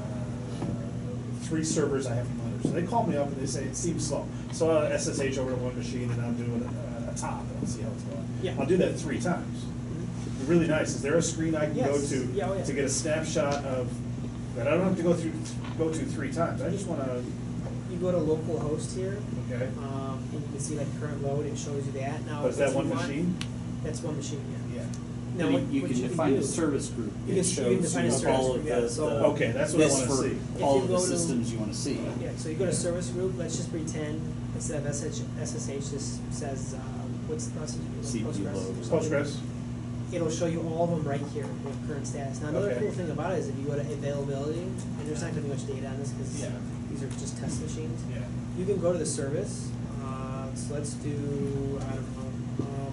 3 servers I have to monitor. So they call me up and they say it seems slow. So I'll SSH over to one machine and I'll do a top and I'll see how it's going. Yeah. I'll do that 3 times. Really nice. Is there a screen I can go Yes. to Yeah, oh, yeah. to get a snapshot of that? I don't have to go to 3 times. I just want to. You go to localhost here, Okay. and you can see like current load. It shows you that. Now, But is that if you one want- machine? That's one machine. Yeah. Yeah. Now, You what can you define do, a service group. You It can shows define a you service all group, of yeah, the, so- Okay, that's what I this wanna for see. If all you of the go to- systems you want to see. Yeah, so you go to service group. Let's just pretend instead of SSH, this says what's the process? CPU load. Postgres. It'll show you all of them right here with current status. Now, another Okay. cool thing about it is if you go to availability, and there's not going to be much data on this because Yeah. these are just test machines. Yeah. You can go to the service. So let's do, I don't know,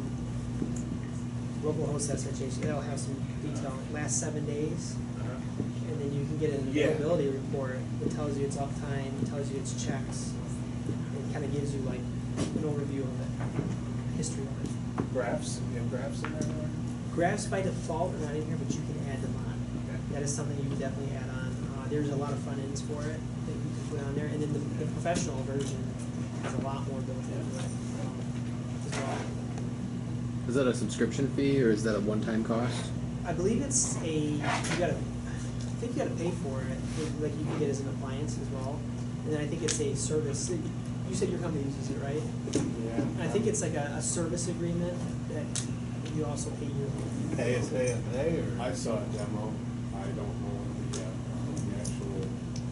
localhost SSH. That'll have some detail. Last 7 days. And then you can get an Yeah. availability report that tells you its uptime, tells you its checks. It kind of gives you like an overview of it, history of it. Graphs. You have graphs in there? Graphs by default are not in here, but you can add them on. Okay. That is something you can definitely add on. There's a lot of front ends for it that you can put on there, and then the professional version has a lot more built into it as well. Is that a subscription fee or is that a one-time cost? I believe it's I think you gotta pay for it, like you can get as an appliance as well. And then I think it's a service. You said your company uses it, right? Yeah. And I think it's like a service agreement that you also pay yearly. Pay is pay and pay, or? I saw a demo. I don't know the actual.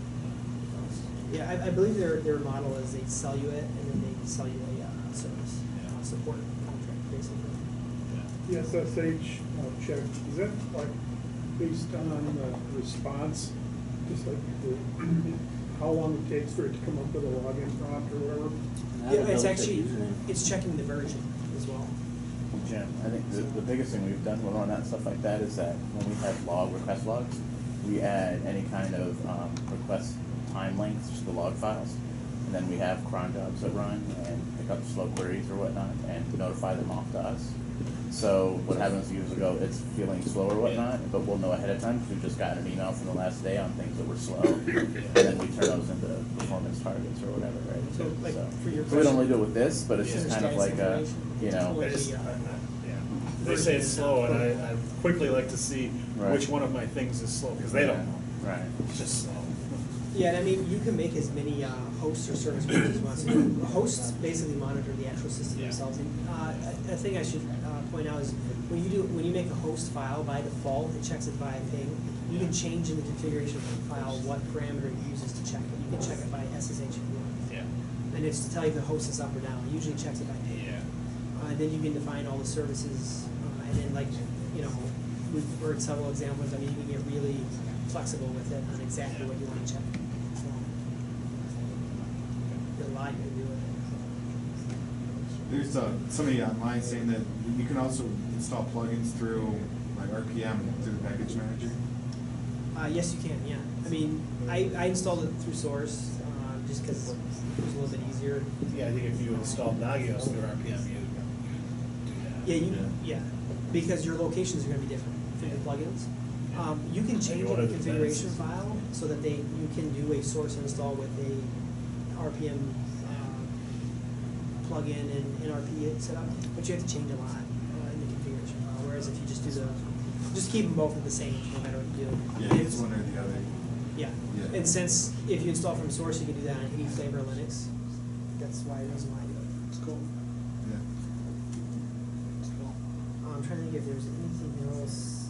Yeah, I believe their model is they sell you it and then they sell you a service support contract basically. The SSH check, is that like based on the response? Just like how long it takes for it to come up with a login prompt or whatever? Yeah, it's actually, it's checking the version as well. Jim, I think the biggest thing we've done on that and stuff like that is that when we have request logs, we add any kind of request time lengths to the log files, and then we have cron jobs that run and pick up slow queries or whatnot and notify them off to us. So what happens years ago, it's feeling slow or whatnot, but we'll know ahead of time because we've just gotten an email from the last day on things that were slow, and then we turn those into performance targets or whatever, right? So, like, for your so we don't really question- do it with this, but it's just kind of like a, you know. I just, they say it's slow, and I quickly like to see Right. which one of my things is slow, because they don't know. Right. It's just slow. Yeah, and I mean, you can make as many hosts or service groups as you want. So hosts basically monitor the actual system themselves. And a thing I should point out is when you make a host file by default, it checks it via ping. You can change in the configuration file what parameter it uses to check it. You can check it by SSH if you want. Yeah. And it's to tell you if the host is up or down. It usually checks it by name. Yeah. And then you can define all the services, and then like, you know, we've heard several examples. I mean, you can get really flexible with it on exactly what you want to check. So, there's a lot you can do with it. There's somebody online saying that you can also install plugins through like RPM through the package manager. Yes, you can. Yeah. I mean, I installed it through Source just because it was a little bit easier. Yeah, I think if you installed Nagios through RPM, you do that. Yeah, because your locations are going to be different for your plugins. You can change one the of the configuration dependencies. file so that you can do a Source install with a RPM plugin and NRP setup, but you have to change a lot in the configuration file. Whereas if you just just keep them both at the same, no matter what you do. Yeah, it's one or the other. Yeah. Yeah. And since if you install from Source, you can do that on any flavor of Linux. That's why the reason why I do it. It's cool. Yeah. It's cool. I'm trying to think if there's anything else.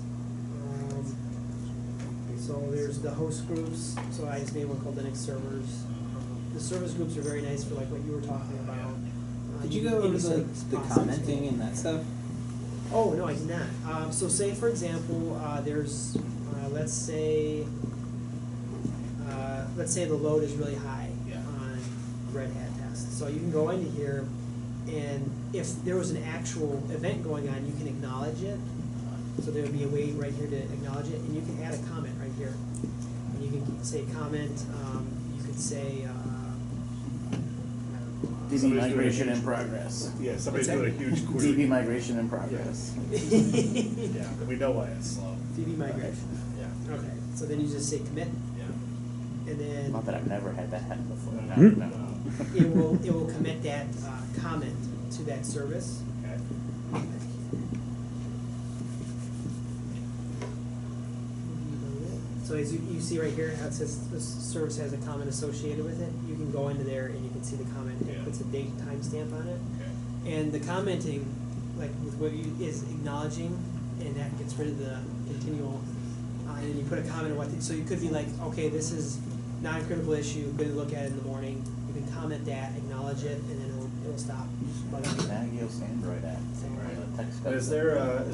So there's the host groups. So I just made one called Linux servers. The service groups are very nice for like what you were talking about. Did you go over the commenting and that stuff? Oh, no, I did not. So say, for example, there's, let's say the load is really high on Red Hat test. So you can go into here, and if there was an actual event going on, you can acknowledge it. So there would be a way right here to acknowledge it, and you can add a comment right here. And you can say comment, you could say, DB migration in progress. Yeah, somebody's doing a huge query. DB migration in progress. Yeah, we know why it's slow. DB migration. Yeah. Okay, so then you just say commit, Yeah. and then Not that I've never had that happen before. Hmm? No. it will commit that comment to that service. Okay. So as you see right here, how it says this service has a comment associated with it, you can go into there and you can see the comment. It Yeah. puts a date and timestamp on it. Okay. And the commenting, like with what you, is acknowledging, and that gets rid of the continual. And then you put a comment on what. So you could be like, okay, this is non-critical issue. Good to look at it in the morning. You can comment that, acknowledge it, and then it'll stop. Nagios Android app. Text Is there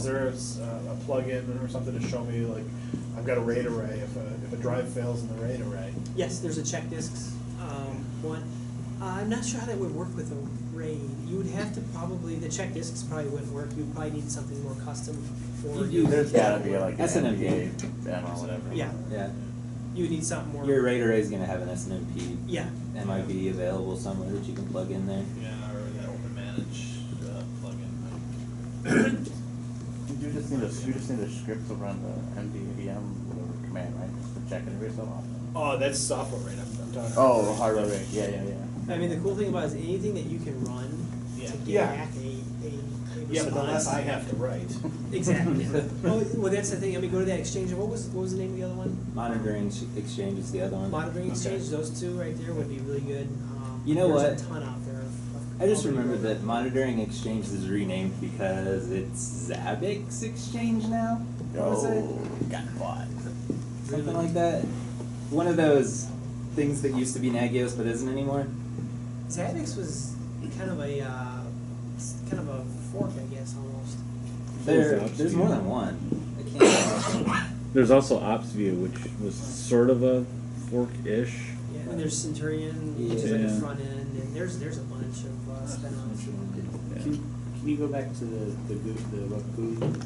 a plug-in or something to show me, like, I've got a RAID array, if a drive fails in the RAID array? Yes, there's a check disks one. I'm not sure how that would work with a RAID. You would have to probably, the check disks probably wouldn't work. You would probably need something more custom for you. There's gotta be like an SNMP. demo or whatever. Yeah, Yeah. you would need something more. Your RAID array is going to have an SNMP Yeah. MIB available somewhere that you can plug in there. Yeah, or that open manage plugin. You just need a script to run the MDVM whatever command, right? Just to check it every so often. Oh, that's software, right? I'm talking. Oh, hardware RAID. Yeah. I mean, the cool thing about it is anything that you can run Yeah. to get Yeah. back a Yeah, but the less response. I have to write. Exactly. Well, that's the thing. I mean, go to that exchange. What was the name of the other one? Monitoring Exchange is the other one. Monitoring Okay. exchange. Those two right there would be really good. You know there's what? a ton out there. I just remembered that Monitoring Exchange is renamed because it's Zabbix Exchange now. What was it? Got bought. Something like that. One of those things that used to be Nagios but isn't anymore. Zabbix was kind of a fork, I guess, almost. There's more than one. I can't. There's also OpsView, which was sort of a fork-ish. Yeah, and there's Centurion, which is like a Yeah. front end, and there's a bunch of spin-offs. Can you go back to the web GUI?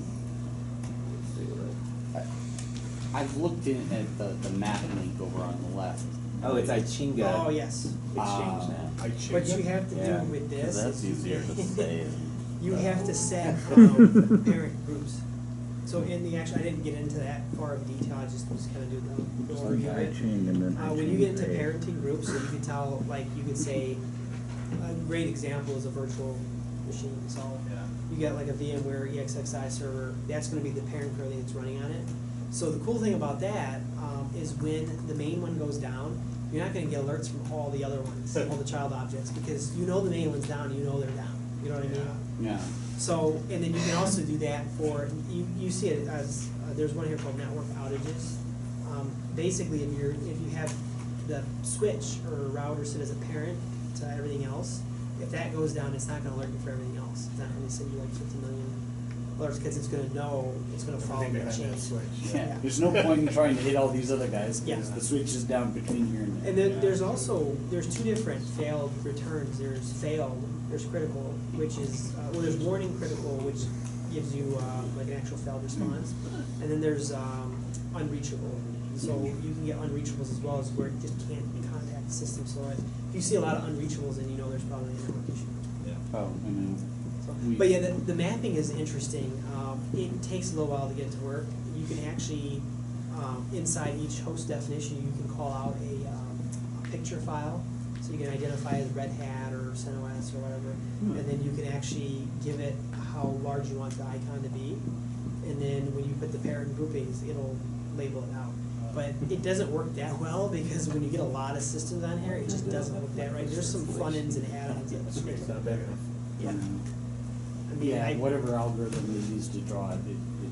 I've looked in at the map link over on the left. Oh, it's Ichinga Oh, yes. Exchange now. What you have to Yeah. do with this That's is easier to say. you have to set parent groups. So in the actual, I didn't get into that far of detail. I just kind of do the overview of it. When you get into parenting groups, so you can tell, like, you could say, a great example is a virtual machine. So you got like a VMware EXXI server. That's going to be the parent for everything that's running on it. So the cool thing about that is when the main one goes down, you're not going to get alerts from all the other ones, all the child objects, because you know the main one's down, you know they're down. You know what I mean? Yeah. So, and then you can also do that for, you see it as, there's one here called network outages. Basically, if you have the switch or router set as a parent to everything else, if that goes down, it's not gonna alert you for everything else. It's not gonna send you like 50 million alerts, because it's gonna know, it's gonna follow Everything that behind that chain. switch. Yeah, there's no point in trying to hit all these other guys, because Yeah. the switch is down between here and there. And then there's also, there's two different failed returns. There's failed, there's critical, which is, well, there's warning critical, which gives you like an actual failed response. And then there's unreachable. So you can get unreachables as well, as where it just can't contact the system. So if you see a lot of unreachables, then you know there's probably a network issue. Oh, I know. So, but yeah, the mapping is interesting. It takes a little while to get to work. You can actually, inside each host definition, you can call out a picture file. So you can identify as Red Hat or CentOS or whatever. And then you can actually give it how large you want the icon to be. And then when you put the parent groupings, it'll label it out. But it doesn't work that well, because when you get a lot of systems on here, it just doesn't look that right. There's some front ends and add-ons that just make it It's not big enough. Yeah. I mean, Yeah, whatever algorithm they use to draw it,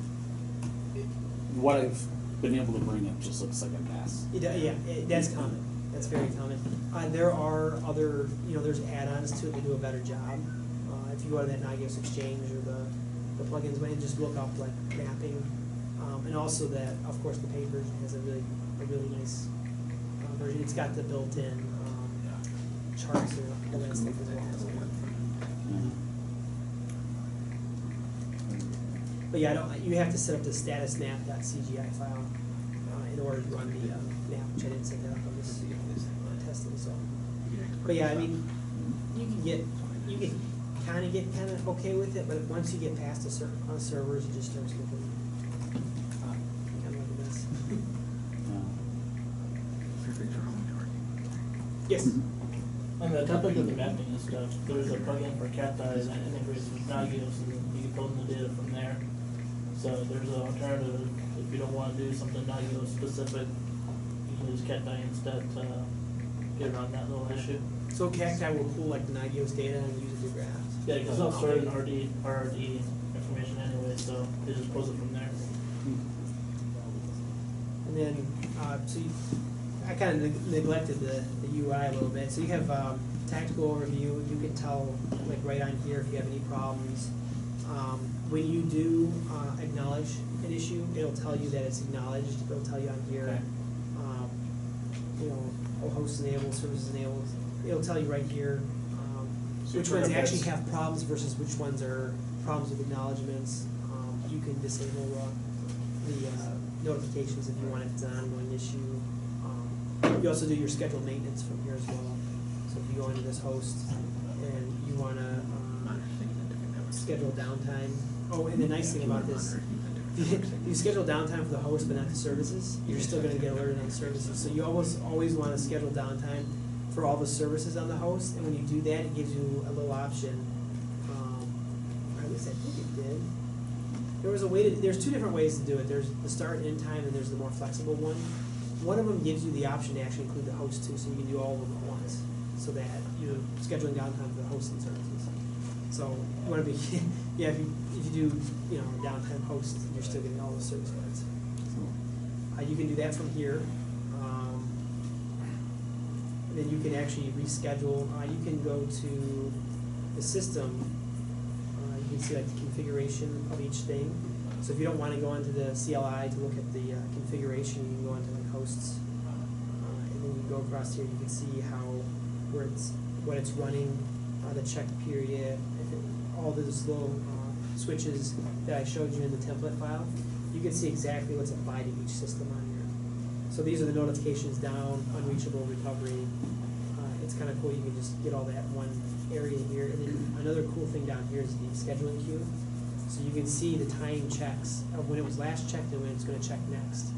what I've been able to bring up just looks like a mess. That's common. That's very common. There are other, there's add-ons to it that do a better job. If you go to that Nagios Exchange or the plugins, and just look up like mapping, and also that, of course, the paid version has a really nice version. It's got the built-in charts and all that stuff as well. So. But yeah, you have to set up the status map.cgi file in order to run the map, which I didn't set that up on this testing. So, but yeah, I mean, you can kind of okay with it, but once you get past a certain amount of servers, it just starts looking kind of like a mess. Yes. On the topic of the mapping and stuff, there's a plugin for Cacti that integrates with Nagios, and you can pull in the data from there. So there's an alternative if you don't want to do something Nagios specific. You can use Cacti instead to get around that little issue. So Cacti will pull like the Nagios data and use it for graphs. Yeah, because they'll store in RRD information anyway, so they just pulls it from there. And then, I kind of neglected the UI a little bit. So you have tactical overview. You can tell, like right on here, if you have any problems. When you do acknowledge an issue, it'll tell you that it's acknowledged. It'll tell you on here, hosts enabled, services enabled. It'll tell you right here which ones actually have problems versus which ones are problems with acknowledgements. You can disable the notifications if you want it to an ongoing issue. You also do your scheduled maintenance from here as well. So if you go into this host and you want to schedule downtime. Oh, and the nice thing about this, you schedule downtime for the host but not the services, you're still going to get alerted on the services. So you always want to schedule downtime for all the services on the host, and when you do that, it gives you a little option. Or at least I think it did. There's two different ways to do it. There's the start and end time, and there's the more flexible one. One of them gives you the option to actually include the host too, so you can do all of them at once, so that you're scheduling downtime for the host and services. So you want to be, if you do, downtime host, you're still getting all the service parts. So, you can do that from here. And then you can actually reschedule. You can go to the system. You can see like the configuration of each thing. So if you don't want to go into the CLI to look at the configuration, you can go into like hosts, and then you go across here. You can see what it's running, the check period, all those little switches that I showed you in the template file. You can see exactly what's applied to each system on here. So these are the notifications down, unreachable, recovery. It's kind of cool. You can just get all that in one area here. And then another cool thing down here is the scheduling queue. So you can see the time checks of when it was last checked and when it's going to check next.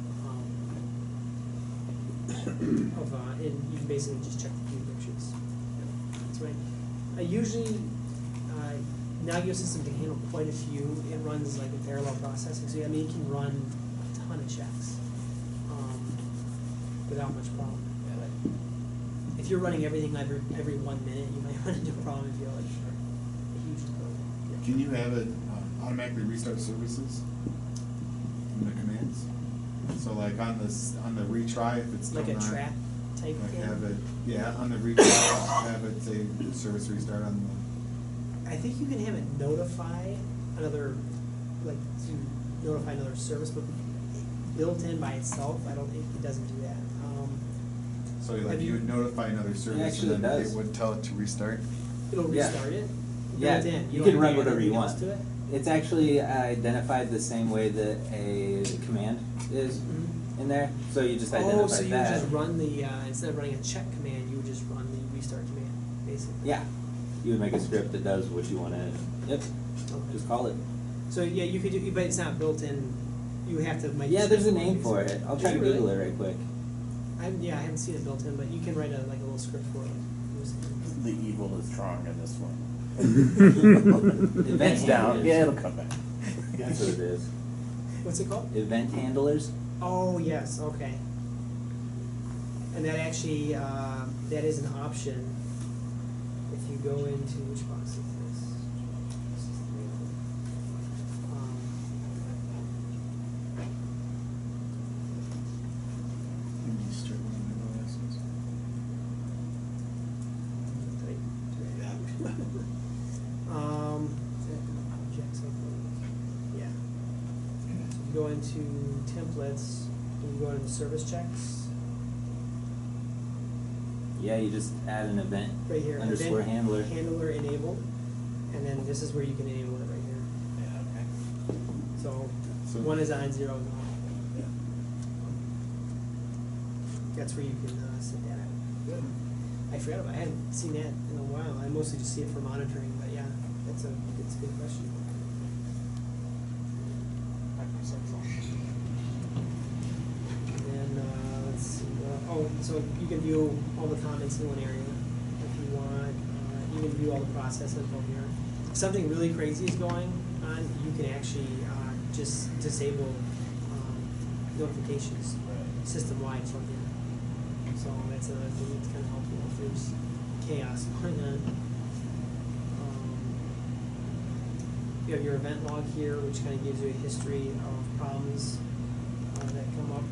And you can basically just check the queue pictures. That's right. Usually, Nagios system can handle quite a few. It runs like a parallel processing, so it can run a ton of checks without much problem. But if you're running everything every 1 minute, you might run into a problem if you have like a huge building. Can you have it automatically restart services in the commands? So like on the retry, if it's still Like a not, trap type like thing? have it, yeah, on the retry, have it say service restart on I think you can have it notify another, like to notify another service, but built in by itself, I don't think it doesn't do that. the. So like Have you you- would notify another service actually and then does. it would tell it to restart. It'll Yeah. restart it. Yeah, Built in. you don't can have run to add whatever you anything else want. to it? It's actually identified the same way that a command is Mhm. in there, so you just identify Oh, so you would that. just run the, instead of running a check command, you would just run the restart command, basically. Yeah, you would make a script that does what you want to. Yep, Okay. just call it. So yeah, you could do, but it's not built in, you have to make. Yeah, there's a script name for it. I'll try to Is it Google really? it right quick. I haven't seen it built in, but you can write like a little script for it. The evil is strong in this one. Event It's down. handlers. Yeah, it'll come back. That's what it is. What's it called? Event handlers. Oh, yes, okay. And that actually, that is an option if you go into, which box is this? Um, objects, I think. Yeah. So you go into templates, and you go into service checks. Yeah, you just add an event Right here. underscore event handler. Handler enabled, and then this is where you can enable it right here. Yeah, okay. So, So- one is on, 0 is off. That's where you can set that up. Good. I forgot about, I hadn't seen that in a while. I mostly just see it for monitoring, but yeah, it's a good question. And then, let's see, so you can view all the comments in one area if you want. You can view all the process info here. If something really crazy is going on, you can actually just disable notifications system-wide from here. So that's another thing that's kind of helpful if there's chaos going on. You have your event log here, which kind of gives you a history of problems that come up.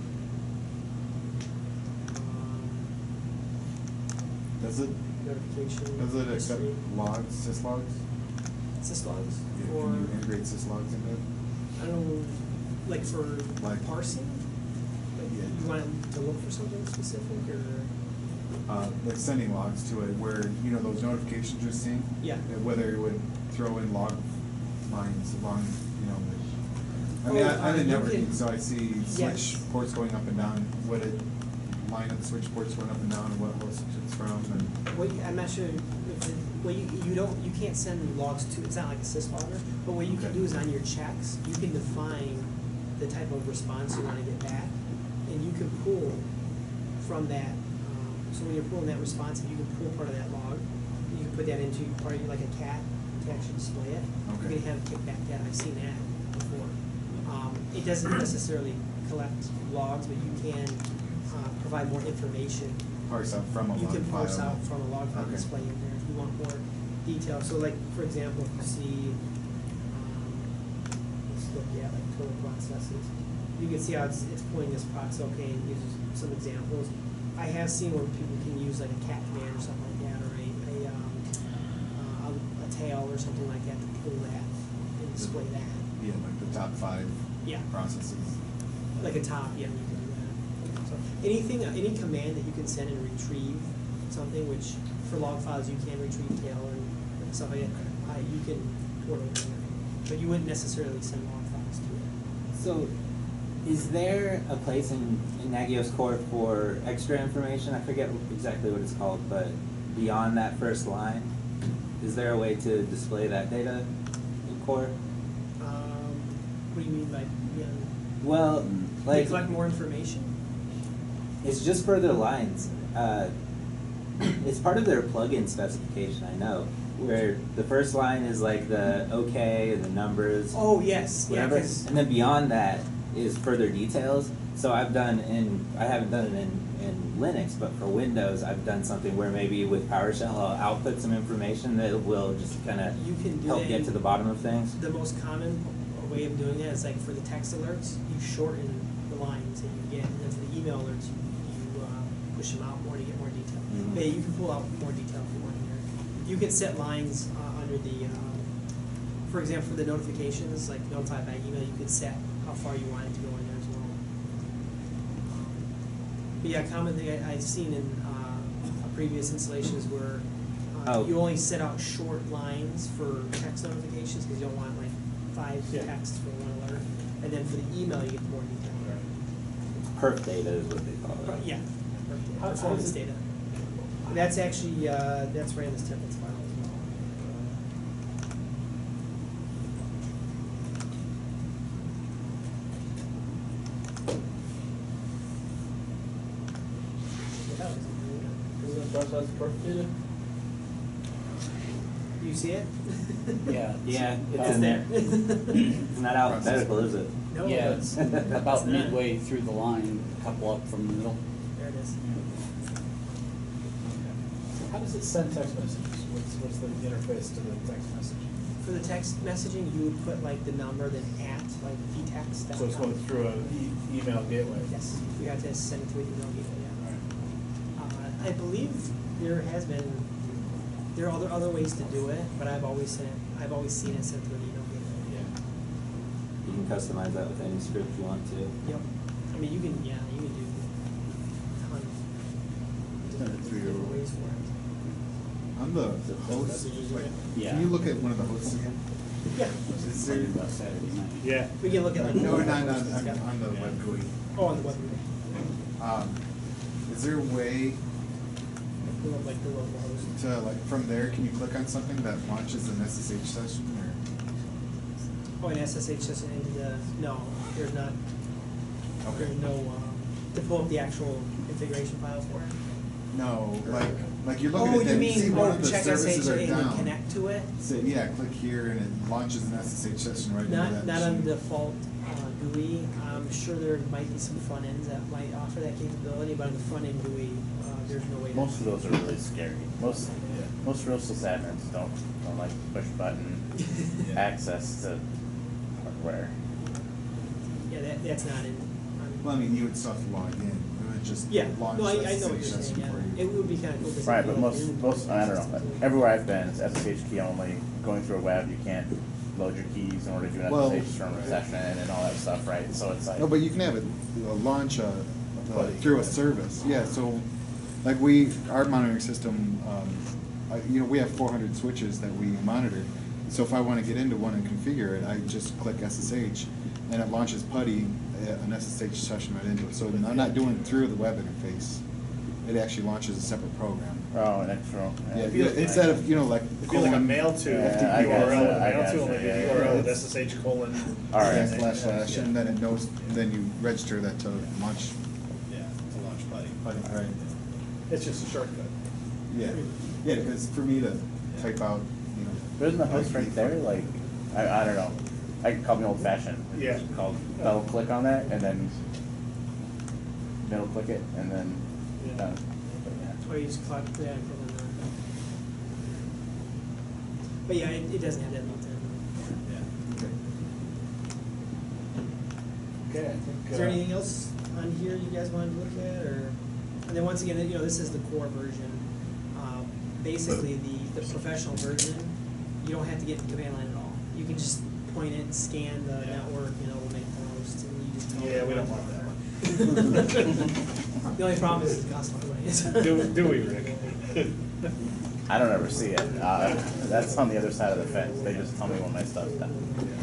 Does it Notification. accept history. logs, syslogs? Syslogs Yeah, for, can you integrate syslogs into it? I don't know, like for Like- parsing? Like Yeah. you want it to look for something specific or? Like sending logs to it where, you know, those notifications you're seeing? Yeah. Whether it would throw in log lines along, you know, I'm in you networking, can- so I see switch Yes. ports going up and down, what it, line of the switch ports going up and down, and what host it's from, and. Well, I'm not sure, you can't send logs to, it's not like a syslogger, but what you can Okay. do is on your checks, you can define the type of response you wanna get back, and you can pull from that, so when you're pulling that response, you can pull part of that log, and you can put that into part of, like a cat, to actually display it. Okay. You can have it kick back data, I've seen that before. It doesn't necessarily collect logs, but you can, provide more information. Parse out from a You log can parse file. out from a log file Okay. display in there if you want more detail. So like, for example, if you see, let's look at like total processes. You can see how it's pulling this procs okay and gives you some examples. I have seen where people can use like a cat command or something like that, or a tail or something like that to pull that and display that. Yeah, like the top 5 Yeah. processes. Like a top, yeah, you can do that. So anything, any command that you can send and retrieve something, which for log files you can retrieve tail and stuff like that, you can port over there. But you wouldn't necessarily send log files to it. So, is there a place in Nagios Core for extra information? I forget exactly what it's called, but beyond that first line, is there a way to display that data in Core? What do you mean by, yeah? Well, They like, collect more information? it's just further lines. It's part of their plugin specification, I know, where the first line is like the okay, the numbers, Oh, yes, yeah, whatever, 'cause- and then beyond that is further details. So I haven't done it in Linux, but for Windows, I've done something where maybe with PowerShell, I'll output some information that will just kind of You can do help that get in- to the bottom of things. The most common way of doing that is like for the text alerts, you shorten the lines that you get, and then for the email alerts, you push them out more to get more detail. Mhm. Yeah, you can pull out more detail if you want in here. You can set lines under the, for example, for the notifications, like notified by email, you could set how far you want it to go in there as well. But yeah, a common thing I've seen in previous installations where Oh. you only set out short lines for text notifications because you don't want like 5 Yeah. texts for one alert, and then for the email you get more detail. Perf data is what they call it. Yeah, How performance is it- data. And that's actually that's right in this templates file as well. Isn't that perfect data? You see it? Yeah. Yeah, It's there. It's not alphabetical, is it? No, Yeah, it's it's about not. midway through the line, a couple up from the middle. There it is. How does it send text messages? What's the interface to the text message? For the text messaging, you would put like the number, then at, like vtext. So it's going through a email gateway? Yes, you have to send it to an email gateway, yeah. I believe there are other ways to do it, but I've always seen it sent through an email gateway. Yeah. You can customize that with any script you want to. Yep. I mean, you can do a ton Send it through your- different ways for it. On the host, like, Yeah. can you look at one of the hosts again? Yeah, Is there, About Saturday night. Yeah. we can look at like. no, the not host it's got. on the web GUI. Oh, on the web. Is there a way Like the local host. to, like, from there, can you click on something that launches an SSH session, or? Oh, an SSH session into the, no, there's not, there's no, to pull up the actual configuration file for it. No, like you're looking Oh, at you that, see mean, one of the check services SSH are and then down. connect to it? So, yeah, click here and it launches an SSH session right into that Not on machine. default GUI. I'm sure there might be some front ends that might offer that capability, but on the front end GUI, there's no way to. Most of those are really scary. Most real sysadmins don't like push button access to hardware. Yeah, that's not in. Well, I mean, you would still have to log in, it would just Yeah, launch no, I the know what SSH you're session saying, yeah. for you. It would be kind of cool. to Right, see but like most I don't know. Everywhere I've been, it's SSH key only. Going through a web, you can't load your keys in order to do an Well- SSH from a session and all that stuff, right? So it's like No, but you can have it launch Buddy. through a service, yeah, so, like our monitoring system, we have 400 switches that we monitor. So if I wanna get into one and configure it, I just click SSH, and it launches PuTTY, an SSH session right into it. So I'm not doing it through the web interface, it actually launches a separate program. oh, an extra. Yeah, instead of, like. It'd be like a mail to Yeah, I gotcha, URL, I mail to gotcha, only yeah, the yeah. URL with SSH colon. All right. Yeah, // and then it knows, then you register that to launch. Yeah, to launch PuTTY. Right. It's just a shortcut. Yeah, yeah, because for me to type out, But isn't the host right there? Like, I don't know. I could call me old fashioned. Yeah. Called double click on that and then middle click it and then Yeah. done. But yeah. Or you just click on But yeah, it doesn't have that built in. Yeah. Okay, I think. Is there anything else on here you guys wanted to look at, or? And then once again, this is the core version. Basically, the professional version, you don't have to get the command line at all. You can just point it, scan the network, we'll make the host, and you just tell Yeah, it we don't what want that. The only problem is the cost of Do we, Rick? I don't ever see it. That's on the other side of the fence. They just tell me when my stuff's done.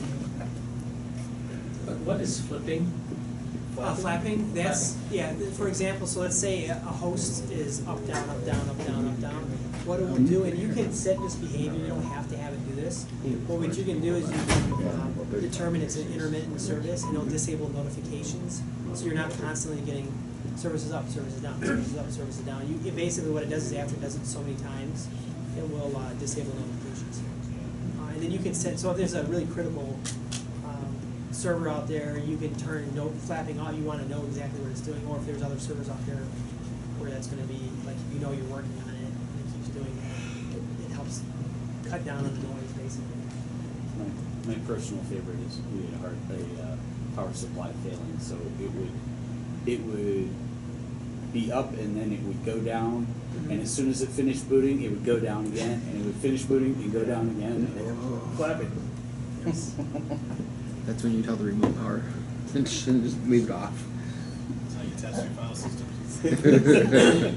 What is flipping? Flapping, that's, yeah, for example, so let's say a host is up, down, up, down, up, down, up, down. What it will do, and you can set this behavior, you don't have to have it do this. But what you can do is you can determine it's an intermittent service, and it'll disable notifications. So you're not constantly getting services up, services down, services up, services down. Basically what it does is after it does it so many times, it will disable notifications. And then you can set, so if there's a really critical server out there, you can turn note flapping off, you wanna know exactly what it's doing, or if there's other servers out there where that's gonna be, like, if you know you're working on it, and it keeps doing that, it helps cut down on the noise, basically. My personal favorite is we had a power supply failing, so it would be up and then it would go down, and as soon as it finished booting, it would go down again, and it would finish booting and go down again. Clapping. Yes. That's when you tell the remote power and just leave it off. That's how you test your file systems.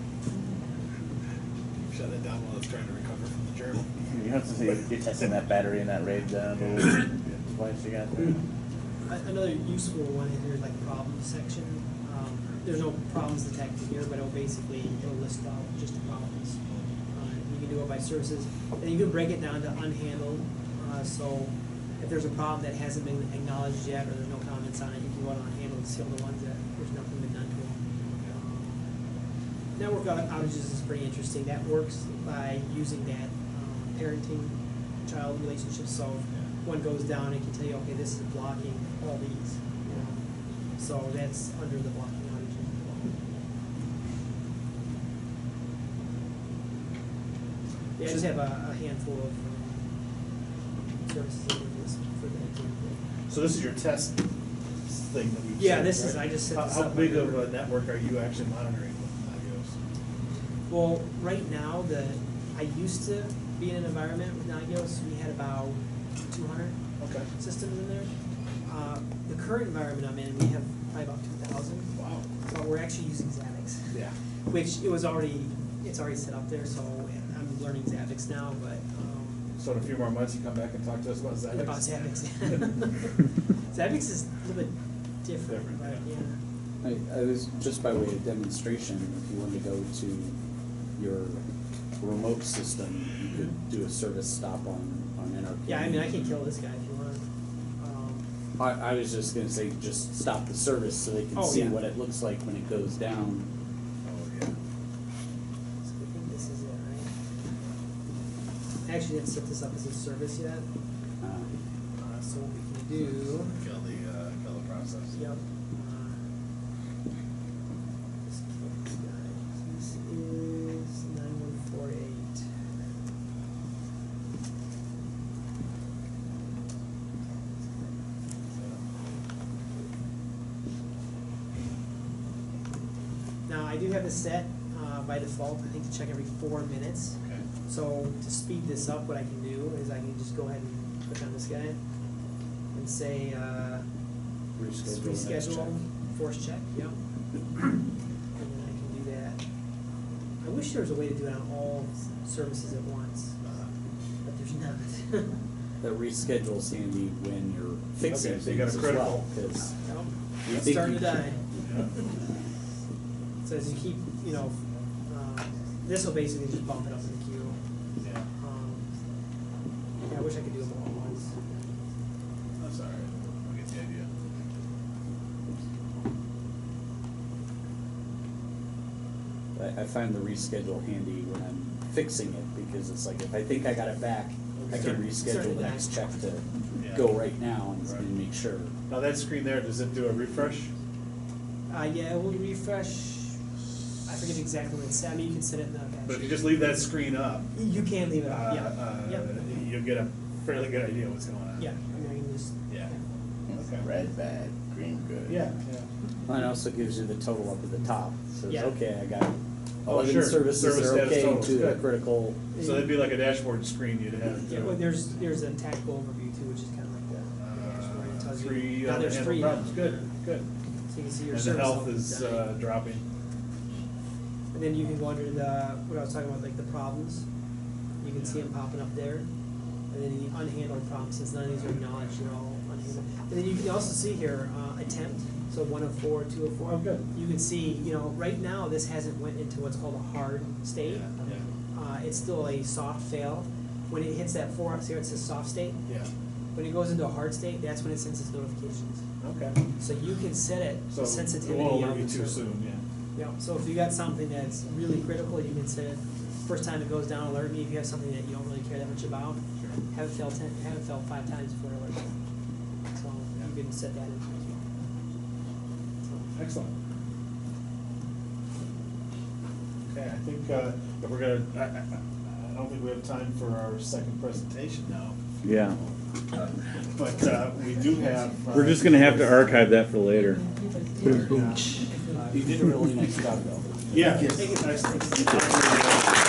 Shut it down while it's trying to recover from the germ. You have to see, you're testing that battery and that RAID little device you got there. Another useful one in here is like problems section. There's no problems detected here, but it'll list out just the problems. You can do it by services, and you can break it down to unhandled. So if there's a problem that hasn't been acknowledged yet, or there's no comments on it, you can go to unhandled and see all the ones that there's nothing been done to them. Network outages is pretty interesting. That works by using that parenting-child relationship. So if one goes down, it can tell you, okay, this is blocking all these. So that's under the blocking outages. Yeah, I just have a handful of services over this for the example. So this is your test thing that we've Yeah, set, this is, right? I just set this How up. big of a network are you actually monitoring with Nagios? Well, right now, I used to be in an environment with Nagios, we had about 200 Okay. systems in there. The current environment I'm in, we have probably about 2,000. Wow. So we're actually using Zabbix, Yeah. which it's already set up there, so I'm learning Zabbix now, but. So in a few more months, you come back and talk to us about Zabbix? About Zabbix. Zabbix is a little bit different, but yeah. I was, just by way of demonstration, if you wanted to go to your remote system, you could do a service stop on NRP. Yeah, I mean, I can kill this guy if you want. I was just gonna say, just stop the service so they can Oh, see yeah. what it looks like when it goes down. Oh, yeah. So I think this is it, right? I actually didn't set this up as a service yet. So what we can do. Kill the process. Yep. Just kill this guy. This is 9148. Now, I do have this set by default, I think, to check every 4 minutes. Okay. So to speed this up, what I can do is I can just go ahead and click on this guy and say reschedule, force check, yep. And then I can do that. I wish there was a way to do it on all services at once, but there's not. That reschedule's handy when you're fixing Okay, so you got a things as well, critical. 'cause Yep. you It's think starting you to die. Yeah. So as you keep, this will basically just bump it up in the queue. Yeah. Yeah, I wish I could do them all at once. That's all right. I get the idea. I find the reschedule handy when I'm fixing it, because it's like, if I think I got it back, I can reschedule the next check to Yeah. go right now Right. and make sure. Now that screen there, does it do a refresh? Yeah, we'll refresh. I forget exactly what it's set. I mean, you can set it in the batch. But if you just leave that screen up, You can leave it up, yeah. Yep. you'll get a fairly good idea what's going on. Yeah, I mean, I can just. Yeah. Okay. Red bad, green good. Yeah, yeah. Well, it also gives you the total up at the top, so it's Yeah. okay, I got Oh, 11 sure. services Service are status okay totals, to the good. critical. So that'd be like a dashboard screen you'd have. Yeah, well, there's a tactical overview too, which is kind of like the dashboard. It tells you. Three Now there's unhandled 3 now. problems, good, good. So you can see your And the service health level is dying. dropping. And then you can go under what I was talking about, like the problems. You can see them popping up there. And then the unhandled problems, since none of these are acknowledged, they're all unhandled. And then you can also see here, attempt, so 1 of 4, 2 of 4. Oh, good. You can see, right now, this hasn't went into what's called a hard state. Yeah. It's still a soft fail. When it hits that 4, see where it says soft state? Yeah. When it goes into a hard state, that's when it sends its notifications. Okay. So you can set it, So the sensitivity it won't of alert you the too server. soon, yeah. Yeah, so if you got something that's really critical, you can set it, first time it goes down, alert me. If you have something that you don't really care that much about, Sure. have it fail 5 times before it alerts you. So you can set that in as well. Excellent. Okay, I think if we're gonna, I don't think we have time for our second presentation now, Yeah. but we do have. We're just gonna have to archive that for later. You did a really nice job though. Yeah. Excellent.